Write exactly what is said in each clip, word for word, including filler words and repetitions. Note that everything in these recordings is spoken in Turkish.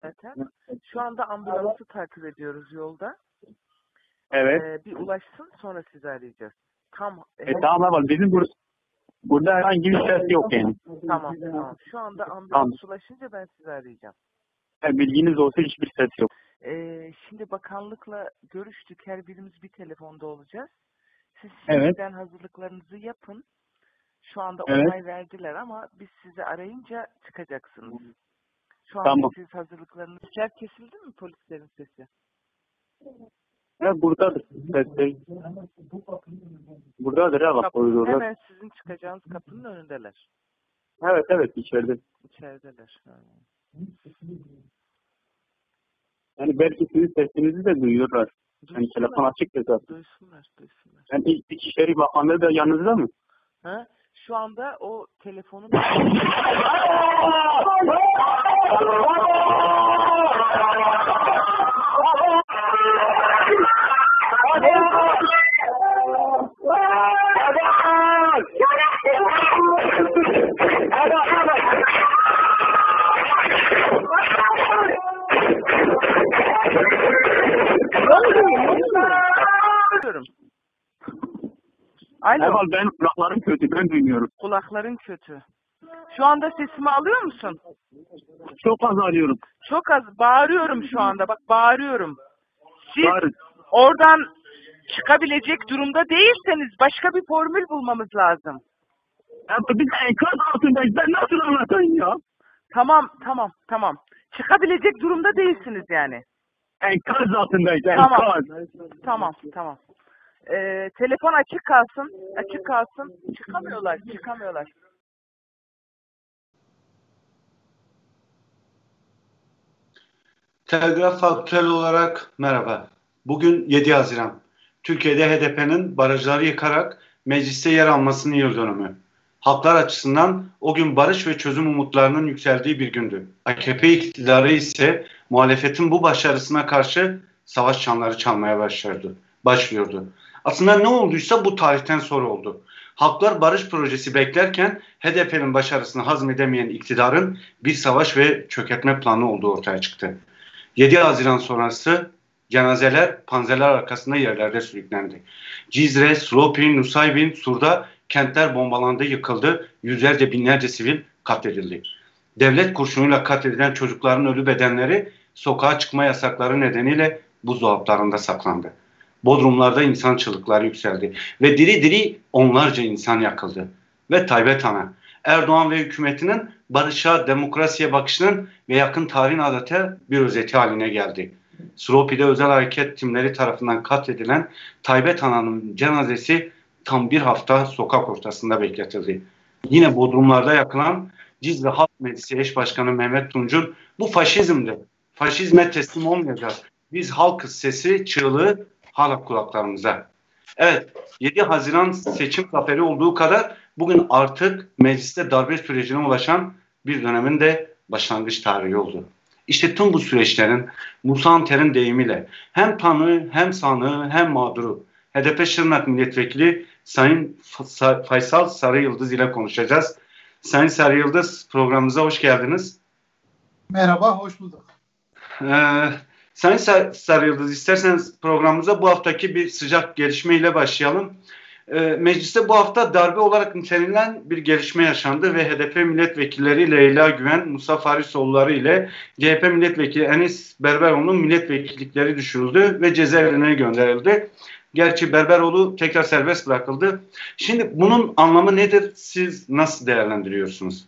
zaten. Şu anda ambulansı takip ediyoruz yolda. Evet. Ee, bir ulaşsın, sonra sizi arayacağız. Tam. E, tamam ama bizim bur burada herhangi bir ses yok yani. Tamam tamam. Şu anda ambulans Tamam. ulaşınca ben sizi arayacağım. Yani bilginiz olsa hiçbir ses yok. Ee, şimdi bakanlıkla görüştük. Her birimiz bir telefonda olacağız. Siz Evet. şimdiden hazırlıklarınızı yapın. Şu anda Evet. onay verdiler ama biz sizi arayınca çıkacaksınız. Şu anda Tamam. siz hazırlıklarınız... Yer kesildi mi polislerin sesi? Ya buradadır. Sesleri. Buradadır ya bak. Kapı, Koridorda. hemen sizin çıkacağınız kapının önündeler. Evet evet içeride. İçerideler. Ha. Yani belki sizin sesinizi de duyuyorlar. Yani telefon açık da zaten. Duysunlar, duysunlar. Yani İç- İçişleri Bakanlığı da yanınızda mı? Ha? Şu anda o telefonun... Alo. Heval benim kulaklarım kötü, ben duymuyorum. Kulakların kötü. Şu anda sesimi alıyor musun? Çok az alıyorum. Çok az. Bağırıyorum şu anda. Bak bağırıyorum. Siz Bağırın. oradan çıkabilecek durumda değilseniz başka bir formül bulmamız lazım. Ya biz enkaz altındayız, ben nasıl anlatayım ya? Tamam, tamam, tamam. Çıkabilecek durumda değilsiniz yani. Enkaz altındayız, Tamam. enkaz. Tamam, tamam. Ee, telefon açık kalsın. Açık kalsın. Çıkamıyorlar, çıkamıyorlar. Telgraf Faktörel olarak merhaba. Bugün yedi Haziran. Türkiye'de H D P'nin barajları yıkarak mecliste yer almasının yıl dönümü. Halklar açısından o gün barış ve çözüm umutlarının yükseldiği bir gündü. A K P iktidarı ise muhalefetin bu başarısına karşı savaş çanları çalmaya başladı, başlıyordu. Aslında ne olduysa bu tarihten sonra oldu. Halklar barış projesi beklerken H D P'nin başarısını hazmedemeyen iktidarın bir savaş ve çökertme planı olduğu ortaya çıktı. yedi Haziran sonrası cenazeler panzerler arkasında yerlerde sürüklendi. Cizre, Slopi, Nusaybin, Sur'da kentler bombalandı, yıkıldı. Yüzlerce binlerce sivil katledildi. Devlet kurşunuyla katledilen çocukların ölü bedenleri sokağa çıkma yasakları nedeniyle buzdolaplarında saklandı. Bodrumlarda insan çığlıkları yükseldi. Ve diri diri onlarca insan yakıldı. Ve Tayyip Ana, Erdoğan ve hükümetinin barışa, demokrasiye bakışının ve yakın tarihin adeta bir özeti haline geldi. Slopi'de özel hareket timleri tarafından katledilen Tayyip Ana'nın cenazesi tam bir hafta sokak ortasında bekletildi. Yine Bodrumlarda yakılan Cizre Halk Meclisi Eş Başkanı Mehmet Tunç'un bu faşizmdi. Faşizme teslim olmayacağız. Biz halkız sesi, çığlığı hala kulaklarımıza. Evet, yedi Haziran seçim zaferi olduğu kadar bugün artık mecliste darbe sürecine ulaşan bir dönemin de başlangıç tarihi oldu. İşte tüm bu süreçlerin Musa Anter'in deyimiyle hem tanığı hem sanığı hem mağduru H D P Şırnak Milletvekili Sayın Faysal Sarıyıldız ile konuşacağız. Sayın Sarıyıldız, programımıza hoş geldiniz. Merhaba, hoş bulduk. Ee, Sayın Sar Sarıyıldız, isterseniz programımıza bu haftaki bir sıcak gelişmeyle başlayalım. Ee, mecliste bu hafta darbe olarak nitelenilen bir gelişme yaşandı ve H D P milletvekilleri Leyla Güven, Musa Farisoğulları ile C H P milletvekili Enis Berberoğlu'nun milletvekillikleri düşürüldü ve cezaevine gönderildi. Gerçi Berberoğlu tekrar serbest bırakıldı. Şimdi bunun anlamı nedir? Siz nasıl değerlendiriyorsunuz?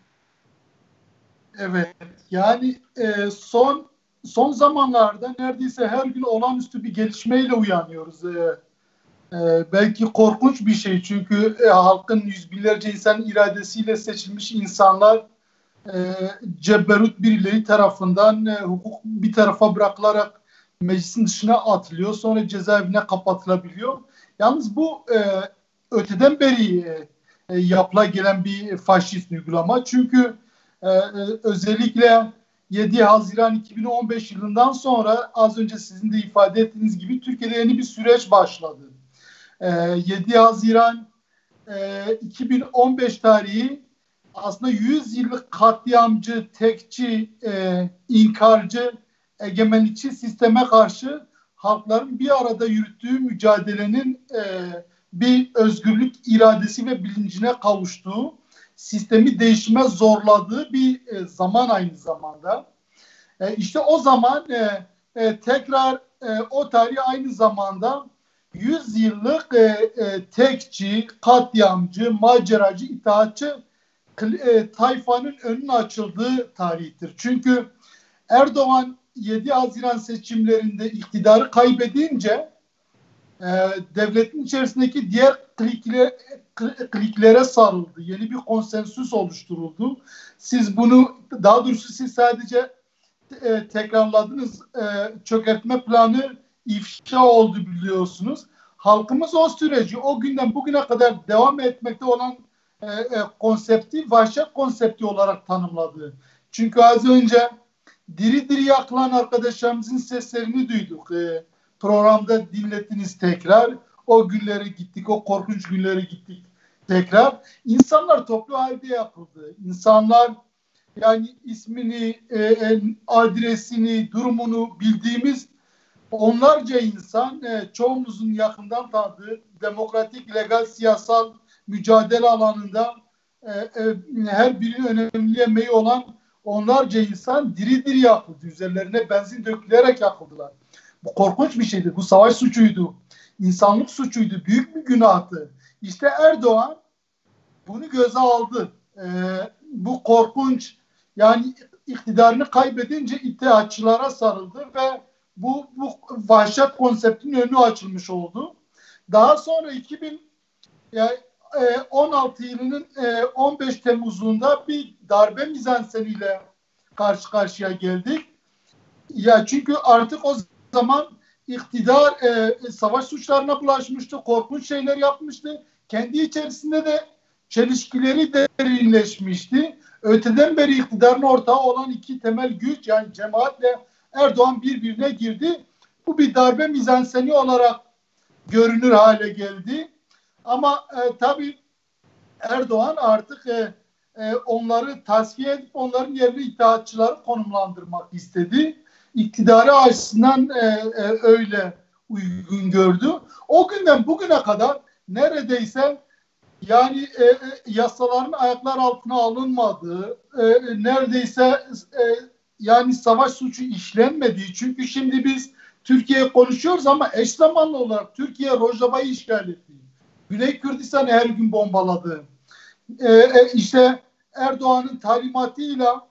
Evet, yani e, son son zamanlarda neredeyse her gün olağanüstü bir gelişmeyle uyanıyoruz. E, e, belki korkunç bir şey çünkü e, halkın yüz binlerce insan iradesiyle seçilmiş insanlar e, cebberut birileri tarafından e, hukuk bir tarafa bırakılarak meclisin dışına atılıyor, sonra cezaevine kapatılabiliyor. Yalnız bu e, öteden beri e, e, yapıla gelen bir faşist uygulama. Çünkü e, e, özellikle yedi Haziran iki bin on beş yılından sonra az önce sizin de ifade ettiğiniz gibi Türkiye'de yeni bir süreç başladı. E, yedi Haziran e, iki bin on beş tarihi aslında yüz yıllık katliamcı, tekçi, e, inkarcı egemenlikçi sisteme karşı halkların bir arada yürüttüğü mücadelenin e, bir özgürlük iradesi ve bilincine kavuştuğu, sistemi değişime zorladığı bir e, zaman aynı zamanda. E, işte o zaman e, e, tekrar e, o tarih aynı zamanda yüz yıllık e, e, tekçi, katliamcı, maceracı, itaatçı e, tayfanın önünün açıldığı tarihtir. Çünkü Erdoğan yedi Haziran seçimlerinde iktidarı kaybedince e, devletin içerisindeki diğer klikle, kliklere sarıldı. Yeni bir konsensüs oluşturuldu. Siz bunu, daha doğrusu siz sadece e, tekrarladınız. E, çökertme planı ifşa oldu biliyorsunuz. Halkımız o süreci o günden bugüne kadar devam etmekte olan e, e, konsepti vahşet konsepti olarak tanımladı. Çünkü az önce diri diri yakılan arkadaşlarımızın seslerini duyduk. E, programda dinlettiniz tekrar. O günlere gittik, o korkunç günlere gittik tekrar. İnsanlar toplu halde yakıldı. İnsanlar yani ismini, e, adresini, durumunu bildiğimiz onlarca insan, e, çoğumuzun yakından tanıdığı demokratik, legal, siyasal mücadele alanında e, e, her birinin önemli emeği olan onlarca insan diri diri yakıldı. Üzerlerine benzin dökülerek yakıldılar. Bu korkunç bir şeydi. Bu savaş suçuydu. İnsanlık suçuydu. Büyük bir günahtı. İşte Erdoğan bunu göze aldı. E, bu korkunç, yani iktidarını kaybedince iddiaçılara sarıldı ve bu, bu vahşet konseptinin önü açılmış oldu. Daha sonra iki bin on altı yılının on beş Temmuz'unda bir darbe mizanseniyle karşı karşıya geldik. Ya çünkü artık o zaman iktidar e, savaş suçlarına bulaşmıştı, korkunç şeyler yapmıştı. Kendi içerisinde de çelişkileri derinleşmişti. Öteden beri iktidarın ortağı olan iki temel güç, yani cemaatle Erdoğan birbirine girdi. Bu bir darbe mizanseni olarak görünür hale geldi. Ama e, tabii Erdoğan artık e, e, onları tasfiye edip onların yerine itaatçıları konumlandırmak istedi. İktidarı açısından e, e, öyle uygun gördü. O günden bugüne kadar neredeyse yani e, e, yasaların ayaklar altına alınmadığı, e, neredeyse e, yani savaş suçu işlenmediği. Çünkü şimdi biz Türkiye'ye konuşuyoruz ama eş zamanlı olarak Türkiye Rojava'yı işgal etti. Güney Kürdistan'ı her gün bombaladı. E, e, işte Erdoğan'ın talimatıyla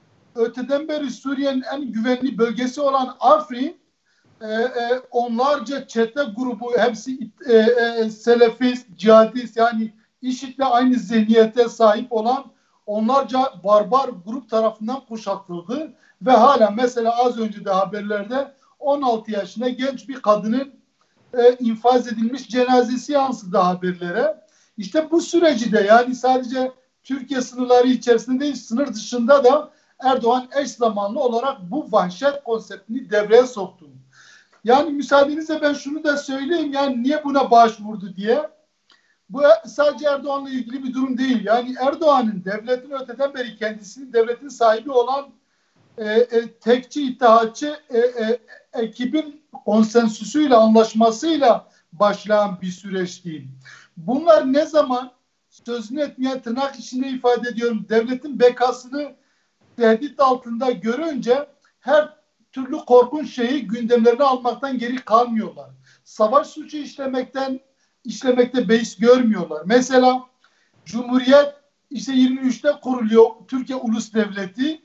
öteden beri Suriye'nin en güvenli bölgesi olan Afrin, e, e, onlarca çete grubu, hepsi e, e, selefist, cihadist, yani IŞİD'le aynı zihniyete sahip olan onlarca barbar grup tarafından kuşatıldı ve hala mesela az önce de haberlerde on altı yaşında genç bir kadının e, infaz edilmiş cenazesi yansıdı haberlere. İşte bu süreci de, yani sadece Türkiye sınırları içerisinde değil, sınır dışında da Erdoğan eş zamanlı olarak bu vahşet konseptini devreye soktu. Yani müsaadenizle ben şunu da söyleyeyim, yani niye buna başvurdu diye. Bu sadece Erdoğan'la ilgili bir durum değil. Yani Erdoğan'ın devletin öteden beri kendisinin devletin sahibi olan e, e, tekçi, itaatçı e, e, ekibin konsensüsüyle, anlaşmasıyla başlayan bir süreç değil. Bunlar ne zaman sözünü etmeyen, tırnak içinde ifade ediyorum, devletin bekasını tehdit altında görünce her türlü korkunç şeyi gündemlerine almaktan geri kalmıyorlar. Savaş suçu işlemekten işlemekte beis görmüyorlar. Mesela Cumhuriyet işte yirmi üçte kuruluyor, Türkiye Ulus Devleti.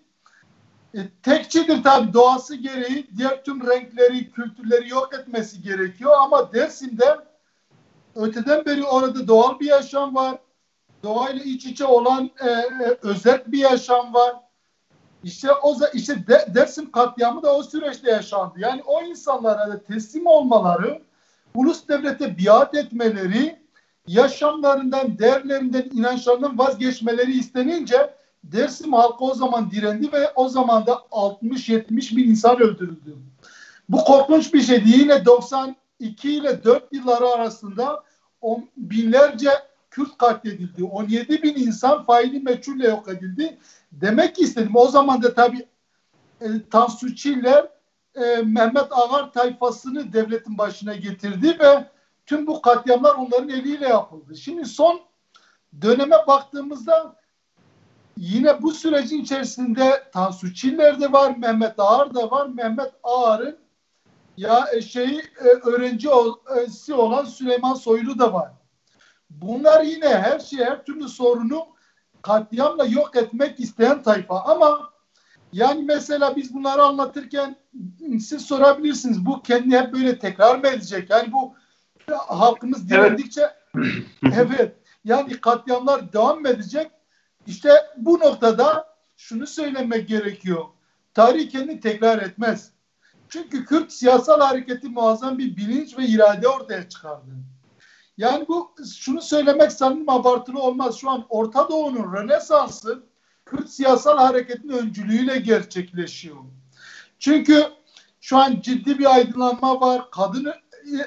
E, tekçidir tabii, doğası gereği diğer tüm renkleri, kültürleri yok etmesi gerekiyor ama Dersim'de öteden beri orada doğal bir yaşam var. Doğayla iç içe olan e, e, özel bir yaşam var. İşte o işte de, Dersim katliamı da o süreçte yaşandı. Yani o insanlara da teslim olmaları, ulus devlete biat etmeleri, yaşamlarından, değerlerinden, inançlarından vazgeçmeleri istenince Dersim halkı o zaman direndi ve o zaman da altmış yetmiş bin insan öldürüldü. Bu korkunç bir şeydi. Yine doksan iki ile dört yılları arasında on binlerce Kürt katledildi. on yedi bin insan faili meçhulle yok edildi. Demek ki istedim. O zaman da tabii e, Tansu Çiller e, Mehmet Ağar tayfasını devletin başına getirdi ve tüm bu katliamlar onların eliyle yapıldı. Şimdi son döneme baktığımızda yine bu sürecin içerisinde Tansu Çiller de var, Mehmet Ağar da var. Mehmet Ağar'ın ya şeyi öğrencisi olan Süleyman Soylu da var. Bunlar yine her şeyi, her türlü sorunu katliamla yok etmek isteyen tayfa. Ama yani mesela biz bunları anlatırken siz sorabilirsiniz. Bu kendini hep böyle tekrar mı edecek? Yani bu halkımız direndikçe evet, evet yani katliamlar devam edecek. İşte bu noktada şunu söylemek gerekiyor. Tarih kendini tekrar etmez. Çünkü Kürt siyasal hareketi muazzam bir bilinç ve irade ortaya çıkardı. Yani bu şunu söylemek sanırım abartılı olmaz. Şu an Orta Doğu'nun Rönesansı Kürt siyasal hareketin öncülüğüyle gerçekleşiyor. Çünkü şu an ciddi bir aydınlanma var. Kadını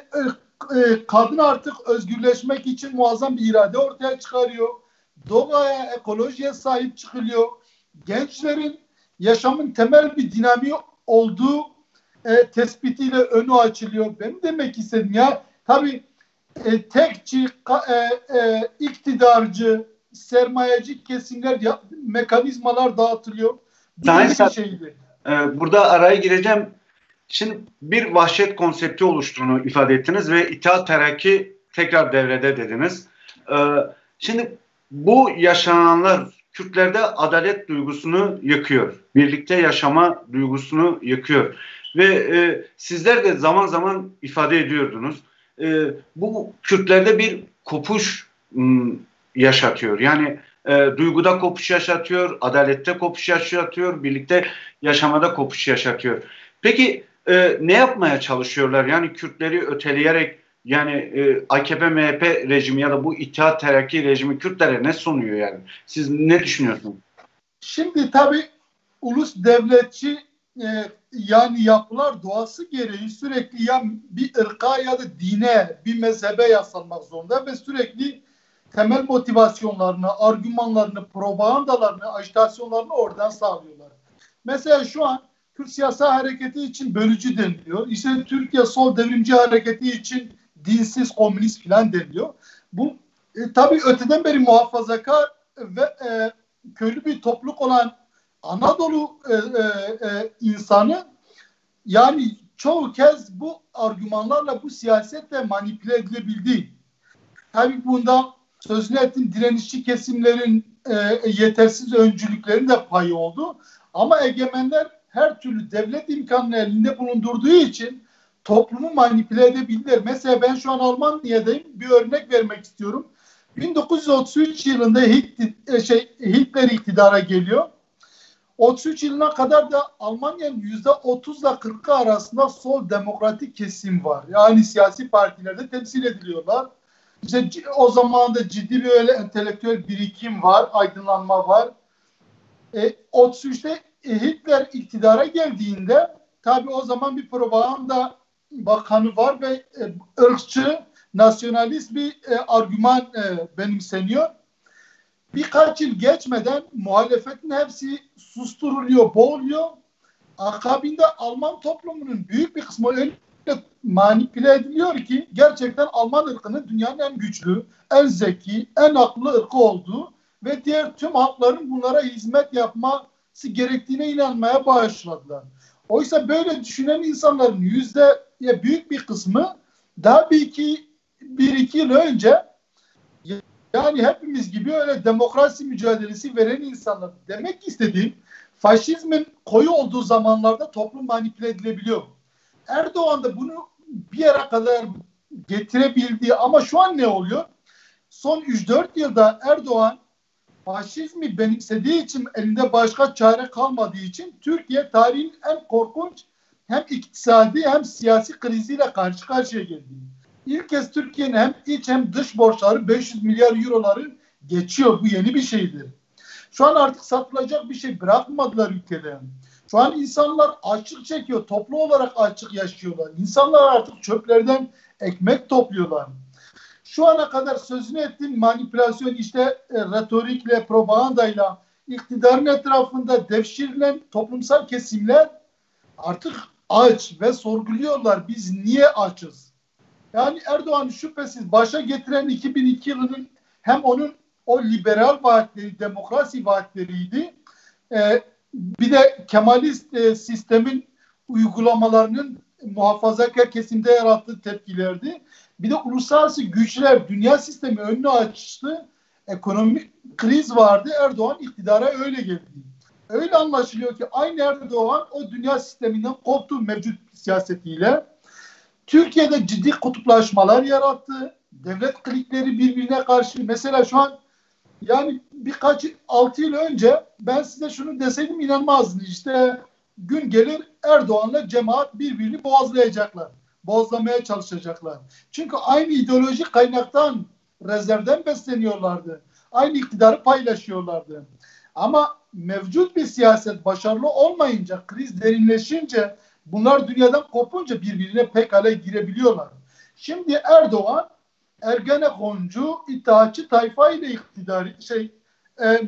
kadın artık özgürleşmek için muazzam bir irade ortaya çıkarıyor. Doğaya, ekolojiye sahip çıkılıyor. Gençlerin yaşamın temel bir dinamiği olduğu e, tespitiyle önü açılıyor. Benim demek istedim ya tabii e, tekçi, ka, e, e, iktidarcı, sermayeci kesimler ya, mekanizmalar dağıtılıyor. Sayın Bir şeydi. E, burada araya gireceğim. Şimdi bir vahşet konsepti oluştuğunu ifade ettiniz ve İttihat Terakki tekrar devrede dediniz. E, şimdi bu yaşananlar Kürtlerde adalet duygusunu yıkıyor. Birlikte yaşama duygusunu yıkıyor. Ve e, sizler de zaman zaman ifade ediyordunuz. E, bu Kürtlerde bir kopuş m, yaşatıyor. Yani e, duyguda kopuş yaşatıyor, adalette kopuş yaşatıyor, birlikte yaşamada kopuş yaşatıyor. Peki e, ne yapmaya çalışıyorlar? Yani Kürtleri öteleyerek yani e, A K P M H P rejimi ya da bu İttihat Terakki rejimi Kürtlere ne sunuyor yani? Siz ne düşünüyorsunuz? Şimdi tabii ulus devletçi e, yani yapılar doğası gereği sürekli ya bir ırka ya da dine, bir mezhebe yaslanmak zorunda ve sürekli temel motivasyonlarını, argümanlarını, propagandalarını, ajitasyonlarını oradan sağlıyorlar. Mesela şu an Kürt siyasal hareketi için bölücü deniliyor. İşte Türkiye Sol Devrimci Hareketi için dinsiz, komünist filan deniliyor. Bu e, tabii öteden beri muhafazakar ve e, köylü bir topluluk olan Anadolu e, e, e, insanı yani çoğu kez bu argümanlarla, bu siyasetle manipüle edilebildi. Tabii bunda sözünü ettiğim direnişçi kesimlerin e, yetersiz öncülüklerin de payı oldu. Ama egemenler her türlü devlet imkanını elinde bulundurduğu için toplumu manipüle edebildiler. Mesela ben şu an Almanya'dayım. Bir örnek vermek istiyorum. bin dokuz yüz otuz üç yılında Hitler iktidara geliyor. otuz üç yılına kadar da Almanya'nın yüzde otuzla kırkı arasında sol demokratik kesim var. Yani siyasi partilerde temsil ediliyorlar. İşte o zaman da ciddi bir öyle entelektüel birikim var, aydınlanma var. E, otuz üçte Hitler iktidara geldiğinde tabii o zaman bir propaganda bakanı var ve e, ırkçı, nasyonalist bir e, argüman e, benimseniyor. Birkaç yıl geçmeden muhalefetin hepsi susturuluyor, boğuluyor. Akabinde Alman toplumunun büyük bir kısmı öyle manipüle ediliyor ki gerçekten Alman ırkının dünyanın en güçlü, en zeki, en akıllı ırkı olduğu ve diğer tüm halkların bunlara hizmet yapması gerektiğine inanmaya başladılar. Oysa böyle düşünen insanların yüzde ya büyük bir kısmı daha bir iki, bir iki yıl önce yani hepimiz gibi öyle demokrasi mücadelesi veren insanlar. Demek istediğim faşizmin koyu olduğu zamanlarda toplum manipüle edilebiliyor. Erdoğan da bunu bir yere kadar getirebildiği ama şu an ne oluyor? Son üç dört yılda Erdoğan faşizmi benimsediği için elinde başka çare kalmadığı için Türkiye tarihin en korkunç hem iktisadi hem siyasi kriziyle karşı karşıya geldi. İlk kez Türkiye'nin hem iç hem dış borçları beş yüz milyar euroları geçiyor. Bu yeni bir şeydir. Şu an artık satılacak bir şey bırakmadılar ülkede. Şu an insanlar açlık çekiyor. Toplu olarak açlık yaşıyorlar. İnsanlar artık çöplerden ekmek topluyorlar. Şu ana kadar sözünü ettiğim manipülasyon işte e, retorikle, propagandayla iktidarın etrafında devşirilen toplumsal kesimler artık aç ve sorguluyorlar biz niye açız? Yani Erdoğan şüphesiz başa getiren iki bin iki yılının hem onun o liberal vaatleri, demokrasi vaatleriydi. Ee, bir de Kemalist e, sistemin uygulamalarının muhafazakar kesimde yarattığı tepkilerdi. Bir de uluslararası güçler dünya sistemi önünü açtı. Ekonomik kriz vardı. Erdoğan iktidara öyle geldi. Öyle anlaşılıyor ki aynı Erdoğan o dünya sisteminden koptu mevcut siyasetiyle. Türkiye'de ciddi kutuplaşmalar yarattı. Devlet klikleri birbirine karşı. Mesela şu an yani birkaç altı yıl önce ben size şunu deseydim inanmazdınız. İşte gün gelir Erdoğan'la cemaat birbirini boğazlayacaklar. Boğazlamaya çalışacaklar. Çünkü aynı ideolojik kaynaktan, rezervden besleniyorlardı. Aynı iktidarı paylaşıyorlardı. Ama mevcut bir siyaset başarılı olmayınca, kriz derinleşince, bunlar dünyadan kopunca birbirine pekala girebiliyorlar. Şimdi Erdoğan Ergenekoncu, İttihatçı tayfa ile iktidarı şey e,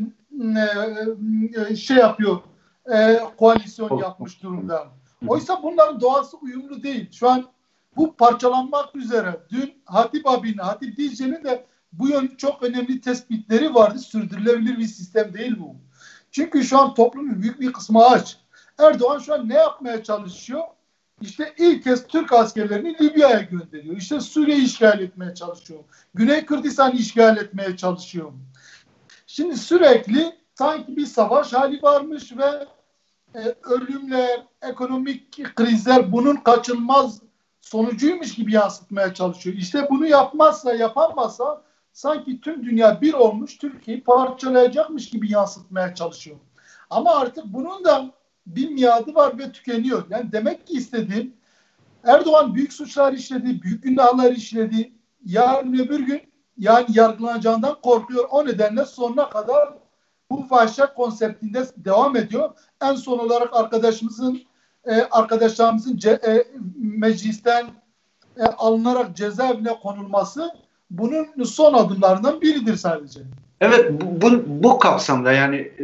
e, şey yapıyor, e, koalisyon yapmış durumda. Oysa bunların doğası uyumlu değil. Şu an bu parçalanmak üzere. Dün Hatip abinin, Hatip Dicle'nin de bu yönde çok önemli tespitleri vardı. Sürdürülebilir bir sistem değil bu. Çünkü şu an toplumun büyük bir kısmı aç. Erdoğan şu an ne yapmaya çalışıyor? İşte ilk kez Türk askerlerini Libya'ya gönderiyor. İşte Suriye'yi işgal etmeye çalışıyor. Güney Kürdistan'ı işgal etmeye çalışıyor. Şimdi sürekli sanki bir savaş hali varmış ve e, ölümler, ekonomik krizler bunun kaçınılmaz sonucuymuş gibi yansıtmaya çalışıyor. İşte bunu yapmazsa, yapamazsa sanki tüm dünya bir olmuş, Türkiye'yi parçalayacakmış gibi yansıtmaya çalışıyor. Ama artık bunun da bir miadı var ve tükeniyor. Yani demek ki istediğim Erdoğan büyük suçlar işledi, büyük günahlar işledi. Yarın öbür gün yani yargılanacağından korkuyor. O nedenle sonuna kadar bu vahşet konseptinde devam ediyor. En son olarak arkadaşımızın e, arkadaşlarımızın ce, e, meclisten e, alınarak cezaevine konulması bunun son adımlarından biridir sadece. Evet, bu, bu, bu kapsamda yani e,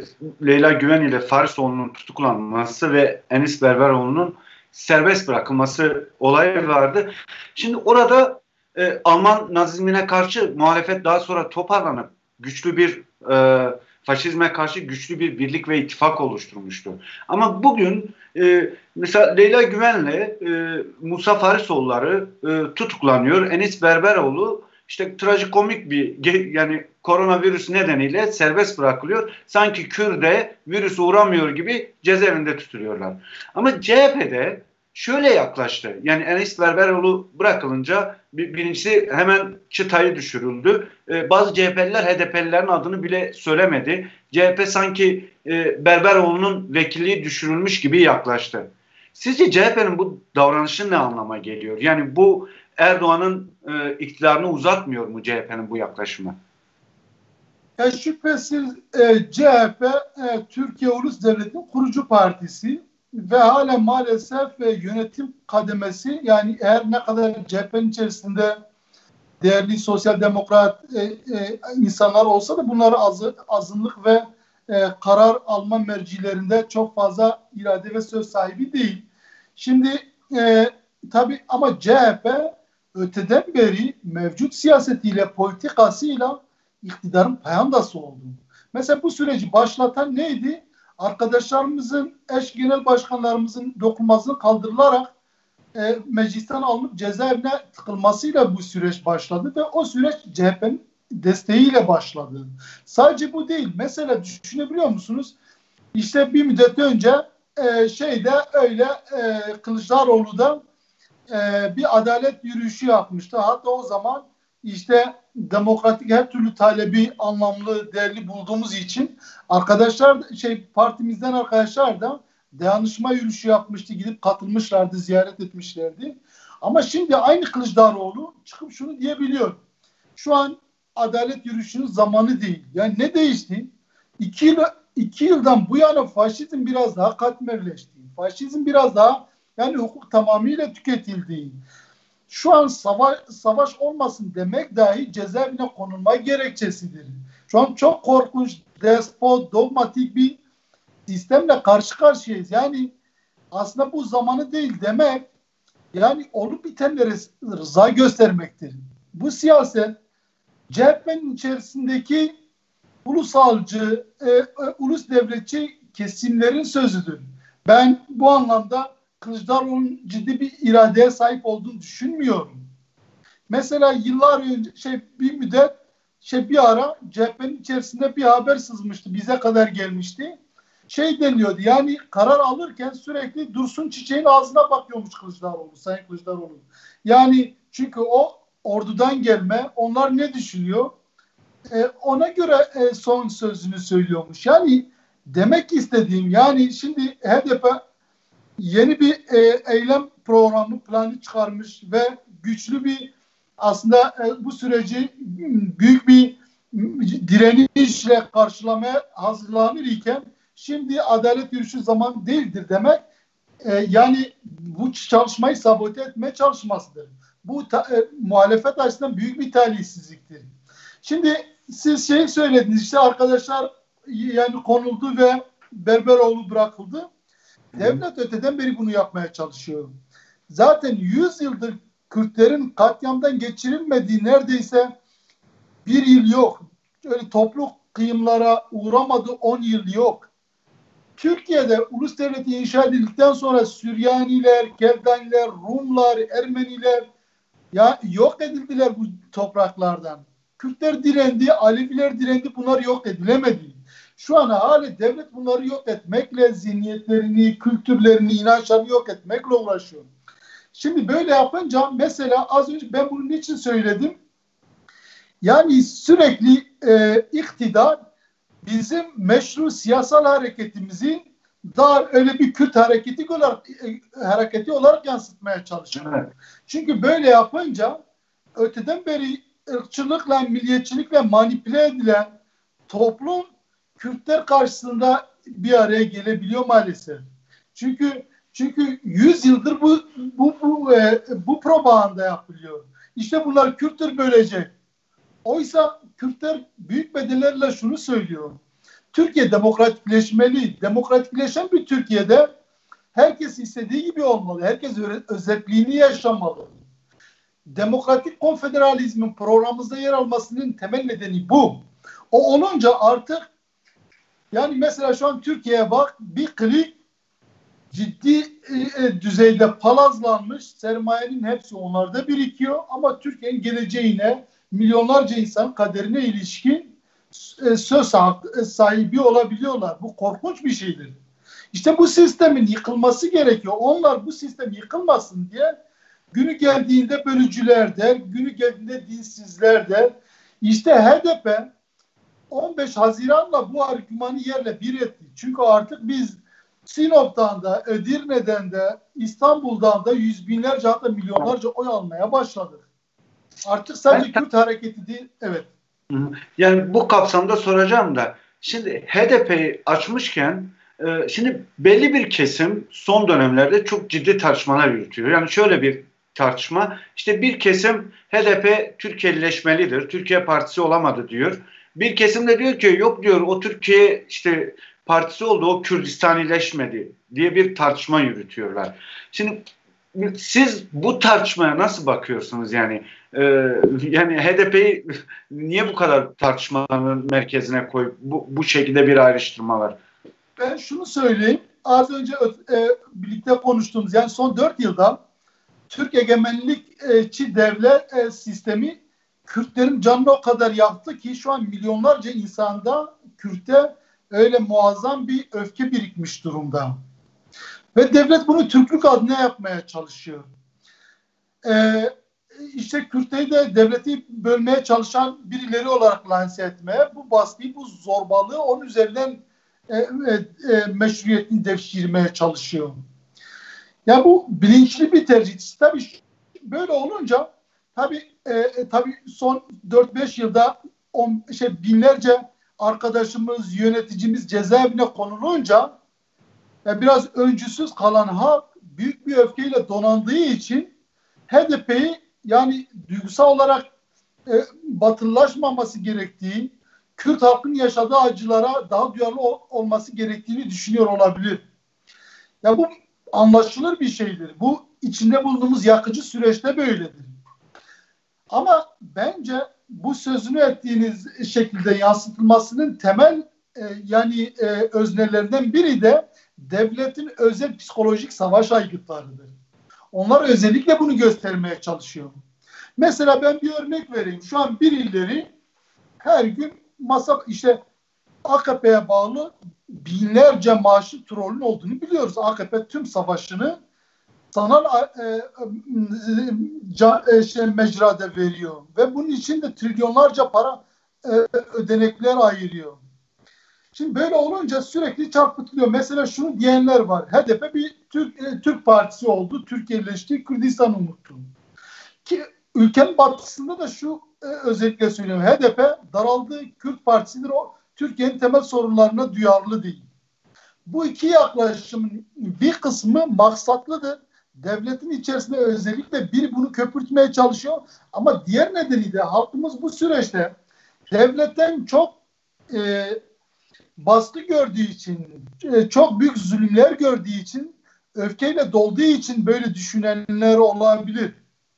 Leyla Güven ile Farisoğlu'nun tutuklanması ve Enis Berberoğlu'nun serbest bırakılması olayı vardı. Şimdi orada e, Alman nazizmine karşı muhalefet daha sonra toparlanıp güçlü bir e, faşizme karşı güçlü bir birlik ve ittifak oluşturmuştu. Ama bugün e, mesela Leyla Güven'le e, Musa Farisoğulları e, tutuklanıyor. Enis Berberoğlu işte trajikomik bir yani koronavirüs nedeniyle serbest bırakılıyor. Sanki Kürt'e virüs uğramıyor gibi cezaevinde tutuluyorlar. Ama C H P'de şöyle yaklaştı. Yani Enis Berberoğlu bırakılınca bir, birincisi hemen çıtayı düşürüldü. Ee, bazı C H P'liler H D P'lilerin adını bile söylemedi. C H P sanki e, Berberoğlu'nun vekilliği düşürülmüş gibi yaklaştı. Sizce C H P'nin bu davranışı ne anlama geliyor? Yani bu Erdoğan'ın e, iktidarını uzatmıyor mu C H P'nin bu yaklaşımı? Ya şüphesiz e, C H P e, Türkiye Ulus Devleti'nin kurucu partisi ve hala maalesef e, yönetim kademesi yani eğer ne kadar C H P'nin içerisinde değerli sosyal demokrat e, e, insanlar olsa da bunları az, azınlık ve e, karar alma mercilerinde çok fazla irade ve söz sahibi değil. Şimdi e, tabii ama C H P öteden beri mevcut siyasetiyle, politikasıyla iktidarın payandası oldu. Mesela bu süreci başlatan neydi? Arkadaşlarımızın, eş genel başkanlarımızın dokunmasını kaldırılarak e, meclisten alınıp cezaevine tıkılmasıyla bu süreç başladı ve o süreç C H P'nin desteğiyle başladı. Sadece bu değil. Mesela düşünebiliyor musunuz? İşte bir müddet önce e, şeyde öyle e, Kılıçdaroğlu da e, bir adalet yürüyüşü yapmıştı. Hatta o zaman işte demokratik her türlü talebi anlamlı, değerli bulduğumuz için arkadaşlar şey partimizden arkadaşlar da dayanışma yürüyüşü yapmıştı. Gidip katılmışlardı, ziyaret etmişlerdi. Ama şimdi aynı Kılıçdaroğlu çıkıp şunu diyebiliyor. Şu an adalet yürüyüşünün zamanı değil. Yani ne değişti? İki, yıl, iki yıldan bu yana faşizm biraz daha katmerleşti. Faşizm biraz daha yani hukuk tamamıyla tüketildi. Şu an savaş, savaş olmasın demek dahi cezaevine konulma gerekçesidir. Şu an çok korkunç, despot, dogmatik bir sistemle karşı karşıyayız. Yani aslında bu zamanı değil demek, yani olup bitenlere rıza göstermektir. Bu siyaset C H P'nin içerisindeki ulusalcı, e, e, ulus devletçi kesimlerin sözüdür. Ben bu anlamda Kılıçdaroğlu'nun ciddi bir iradeye sahip olduğunu düşünmüyorum. Mesela yıllar önce şey bir müddet şey bir ara C H P'nin içerisinde bir haber sızmıştı. Bize kadar gelmişti. Şey deniyordu, yani karar alırken sürekli Dursun Çiçek'in ağzına bakıyormuş Kılıçdaroğlu, Sayın Kılıçdaroğlu. Yani çünkü o ordudan gelme, onlar ne düşünüyor? E, ona göre e, son sözünü söylüyormuş. Yani demek istediğim, yani şimdi H D P yeni bir e, eylem programı planı çıkarmış ve güçlü bir aslında e, bu süreci büyük bir direnişle karşılamaya hazırlanır iken şimdi adalet yürüyüşü zaman değildir demek e, yani bu çalışmayı sabote etme çalışmasıdır. Bu ta, e, muhalefet açısından büyük bir talihsizliktir. Şimdi siz şey söylediniz, işte arkadaşlar yani konuldu ve Berberoğlu bırakıldı. Devlet öteden beri bunu yapmaya çalışıyor. Zaten yüz yıldır Kürtlerin katliamdan geçirilmediği neredeyse bir yıl yok. Öyle toplu kıyımlara uğramadığı on yıl yok. Türkiye'de ulus devleti inşa edildikten sonra Süryaniler, Keldaniler, Rumlar, Ermeniler ya yok edildiler bu topraklardan. Kürtler direndi, Aleviler direndi, bunlar yok edilemedi. Şu an hala devlet bunları yok etmekle, zihniyetlerini, kültürlerini, inançlarını yok etmekle uğraşıyor. Şimdi böyle yapınca mesela az önce ben bunu niçin söyledim? Yani sürekli e, iktidar bizim meşru siyasal hareketimizi daha öyle bir Kürt hareketi olarak, e, hareketi olarak yansıtmaya çalışıyor. Evet. Çünkü böyle yapınca öteden beri ırkçılıkla, milliyetçilikle manipüle edilen toplum Kürtler karşısında bir araya gelebiliyor maalesef. Çünkü çünkü yüz yıldır bu bu bu, e, bu propaganda yapılıyor. İşte bunlar Kürtler bölecek. Oysa Kürtler büyük bedellerle şunu söylüyor. Türkiye demokratikleşmeli. Demokratikleşen bir Türkiye'de herkes istediği gibi olmalı. Herkes özelliğini yaşamalı. Demokratik konfederalizmin programımızda yer almasının temel nedeni bu. O olunca artık yani mesela şu an Türkiye'ye bak, bir klik ciddi e, düzeyde palazlanmış, sermayenin hepsi onlarda birikiyor ama Türkiye'nin geleceğine, milyonlarca insan kaderine ilişkin e, söz hakkı sahibi olabiliyorlar. Bu korkunç bir şeydir. İşte bu sistemin yıkılması gerekiyor. Onlar bu sistem yıkılmasın diye günü geldiğinde bölücüler der, günü geldiğinde dinsizler der. İşte H D P on beş Haziran'la bu argümanı yerle bir etti. Çünkü artık biz Sinop'tan da, Edirne'den de, İstanbul'dan da yüz binlerce hatta milyonlarca oy almaya başladık. Artık sadece Kürt hareketi değil. Evet. Yani bu kapsamda soracağım da şimdi H D P'yi açmışken e, şimdi belli bir kesim son dönemlerde çok ciddi tartışmalar yürütüyor. Yani şöyle bir tartışma, işte bir kesim H D P Türkiye'leşmelidir, Türkiye partisi olamadı diyor. Bir kesim de diyor ki yok diyor, o Türkiye işte partisi oldu, o Kürdistanileşmedi diye bir tartışma yürütüyorlar. Şimdi siz bu tartışmaya nasıl bakıyorsunuz yani? Ee, yani H D P'yi niye bu kadar tartışmanın merkezine koyup bu, bu şekilde bir ayrıştırmalar? Ben şunu söyleyeyim. Az önce e, birlikte konuştuğumuz yani son dört yılda Türk egemenlikçi devlet e, sistemi Kürtlerin canını o kadar yaktı ki şu an milyonlarca insanda Kürt'e öyle muazzam bir öfke birikmiş durumda. Ve devlet bunu Türklük adına yapmaya çalışıyor. Ee, işte Kürtleri de devleti bölmeye çalışan birileri olarak lanse etmeye, bu baskıyı, bu zorbalığı onun üzerinden e, e, e, meşruiyetini devşirmeye çalışıyor. Ya bu bilinçli bir tercih. Tabii böyle olunca tabii e, tabii son dört beş yılda on, şey, binlerce arkadaşımız, yöneticimiz cezaevine konulunca e, biraz öncüsüz kalan halk büyük bir öfkeyle donandığı için H D P'yi yani duygusal olarak e, batılılaşmaması gerektiği, Kürt halkın yaşadığı acılara daha duyarlı ol, olması gerektiğini düşünüyor olabilir. Ya bu anlaşılır bir şeydir. Bu içinde bulunduğumuz yakıcı süreçte böyledir. Ama bence bu sözünü ettiğiniz şekilde yansıtılmasının temel e, yani e, öznelerinden biri de devletin özel psikolojik savaş aygıtlarıdır. Onlar özellikle bunu göstermeye çalışıyor. Mesela ben bir örnek vereyim. Şu an birileri her gün masa işte A K P'ye bağlı binlerce maaşlı trolün olduğunu biliyoruz. A K P tüm savaşını sanal e, e, ca, e, şey, mecrada veriyor. Ve bunun için de trilyonlarca para e, ödenekler ayırıyor. Şimdi böyle olunca sürekli çarpıtılıyor. Mesela şunu diyenler var. H D P bir Türk, e, Türk partisi oldu. Türkiye'leşti, Kürdistan unuttu. Ki ülkenin batısında da şu e, özellikle söylüyorum. H D P daraldığı Kürt partisidir. O Türkiye'nin temel sorunlarına duyarlı değil. Bu iki yaklaşımın bir kısmı maksatlıdır. Devletin içerisinde özellikle biri bunu köpürtmeye çalışıyor. Ama diğer nedeni de halkımız bu süreçte devletten çok e, baskı gördüğü için, e, çok büyük zulümler gördüğü için, öfkeyle dolduğu için böyle düşünenler olabilir.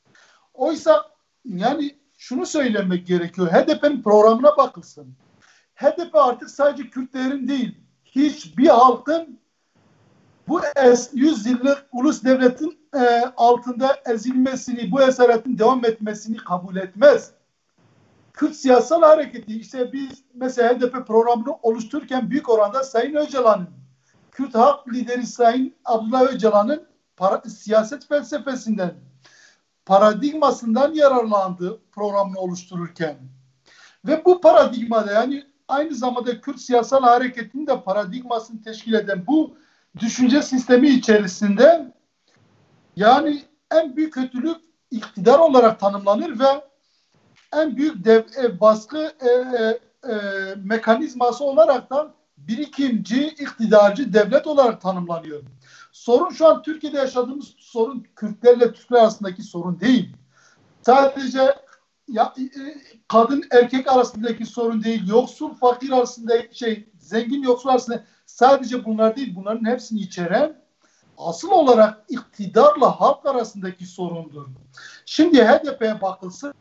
Oysa yani şunu söylemek gerekiyor. H D P'nin programına bakılsın. H D P artık sadece Kürtlerin değil, hiçbir halkın bu yüz yıllık ulus devletin e, altında ezilmesini, bu esaretin devam etmesini kabul etmez. Kürt siyasal hareketi, işte biz mesela H D P programını oluştururken büyük oranda Sayın Öcalan'ın, Kürt halk lideri Sayın Abdullah Öcalan'ın para, siyaset felsefesinden, paradigmasından yararlandı programını oluştururken. Ve bu paradigmada yani aynı zamanda Kürt siyasal hareketinin de paradigmasını teşkil eden bu düşünce sistemi içerisinde yani en büyük kötülük iktidar olarak tanımlanır ve en büyük dev, e, baskı e, e, mekanizması olarak da birikimci, iktidarcı devlet olarak tanımlanıyor. Sorun şu an Türkiye'de yaşadığımız sorun Kürtlerle Türkler arasındaki sorun değil. Sadece ya, e, kadın erkek arasındaki sorun değil. Yoksul fakir arasındaki şey, zengin yoksul arasında sadece bunlar değil. Bunların hepsini içeren asıl olarak iktidarla halk arasındaki sorundur. Şimdi H D P'ye bakılsın.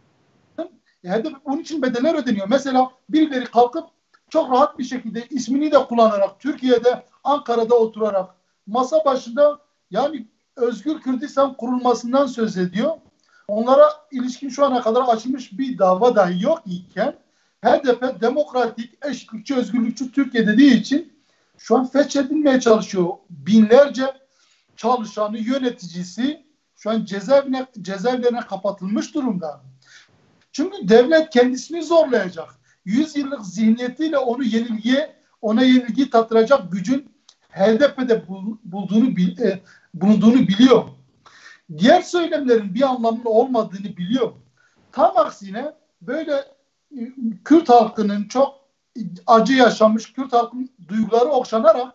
H D P bunun için bedeller ödeniyor. Mesela birileri kalkıp çok rahat bir şekilde ismini de kullanarak Türkiye'de, Ankara'da oturarak masa başında yani Özgür Kürdistan kurulmasından söz ediyor. Onlara ilişkin şu ana kadar açılmış bir dava dahi yok iken H D P demokratik, eşitlikçi, özgürlükçü Türkiye dediği için şu an feshedilmeye çalışıyor. Binlerce çalışanı, yöneticisi şu an cezaevine, cezaevlerine kapatılmış durumda. Çünkü devlet kendisini zorlayacak. Yüz yıllık zihniyetiyle onu yenilgiye, ona yenilgi tattıracak gücün H D P'de bulduğunu, bulunduğunu biliyor. Diğer söylemlerin bir anlamının olmadığını biliyor. Tam aksine böyle Kürt halkının çok acı yaşamış, Kürt halkının duyguları okşanarak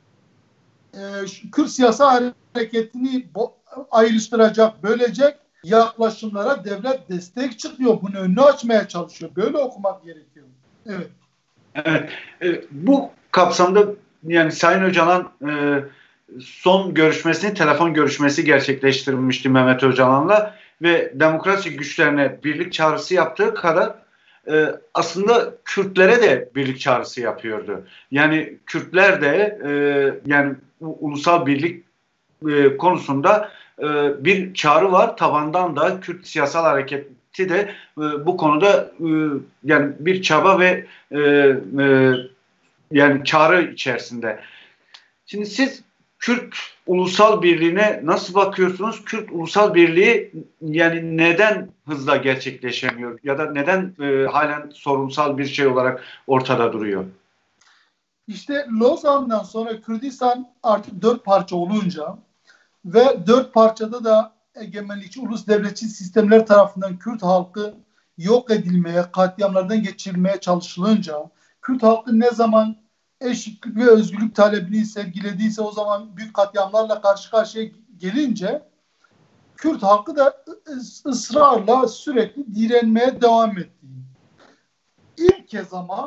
e, Kürt siyasal hareketini ayrıştıracak, bölecek yaklaşımlara devlet destek çıkıyor. Bunu önünü açmaya çalışıyor. Böyle okumak gerekiyor. Evet. Evet. E, bu kapsamda yani Sayın Öcalan e, son görüşmesini telefon görüşmesi gerçekleştirilmişti Mehmet Öcalan'la ve demokrasi güçlerine birlik çağrısı yaptığı kadar e, aslında Kürtlere de birlik çağrısı yapıyordu. Yani Kürtler de e, yani ulusal birlik e, konusunda e, bir çağrı var. Tabandan da Kürt siyasal hareketi de e, bu konuda e, yani bir çaba ve e, e, yani çağrı içerisinde. Şimdi siz Kürt ulusal birliğine nasıl bakıyorsunuz? Kürt ulusal birliği yani neden hızla gerçekleşemiyor ya da neden e, halen sorunsal bir şey olarak ortada duruyor? İşte Lozan'dan sonra Kürdistan artık dört parça olunca ve dört parçada da egemenlikçi ulus devletçi sistemler tarafından Kürt halkı yok edilmeye, katliamlardan geçirilmeye çalışılınca, Kürt halkı ne zaman eşitlik ve özgürlük talebini sergilediyse o zaman büyük katliamlarla karşı karşıya gelince Kürt halkı da ısrarla sürekli direnmeye devam etti. İlk kez ama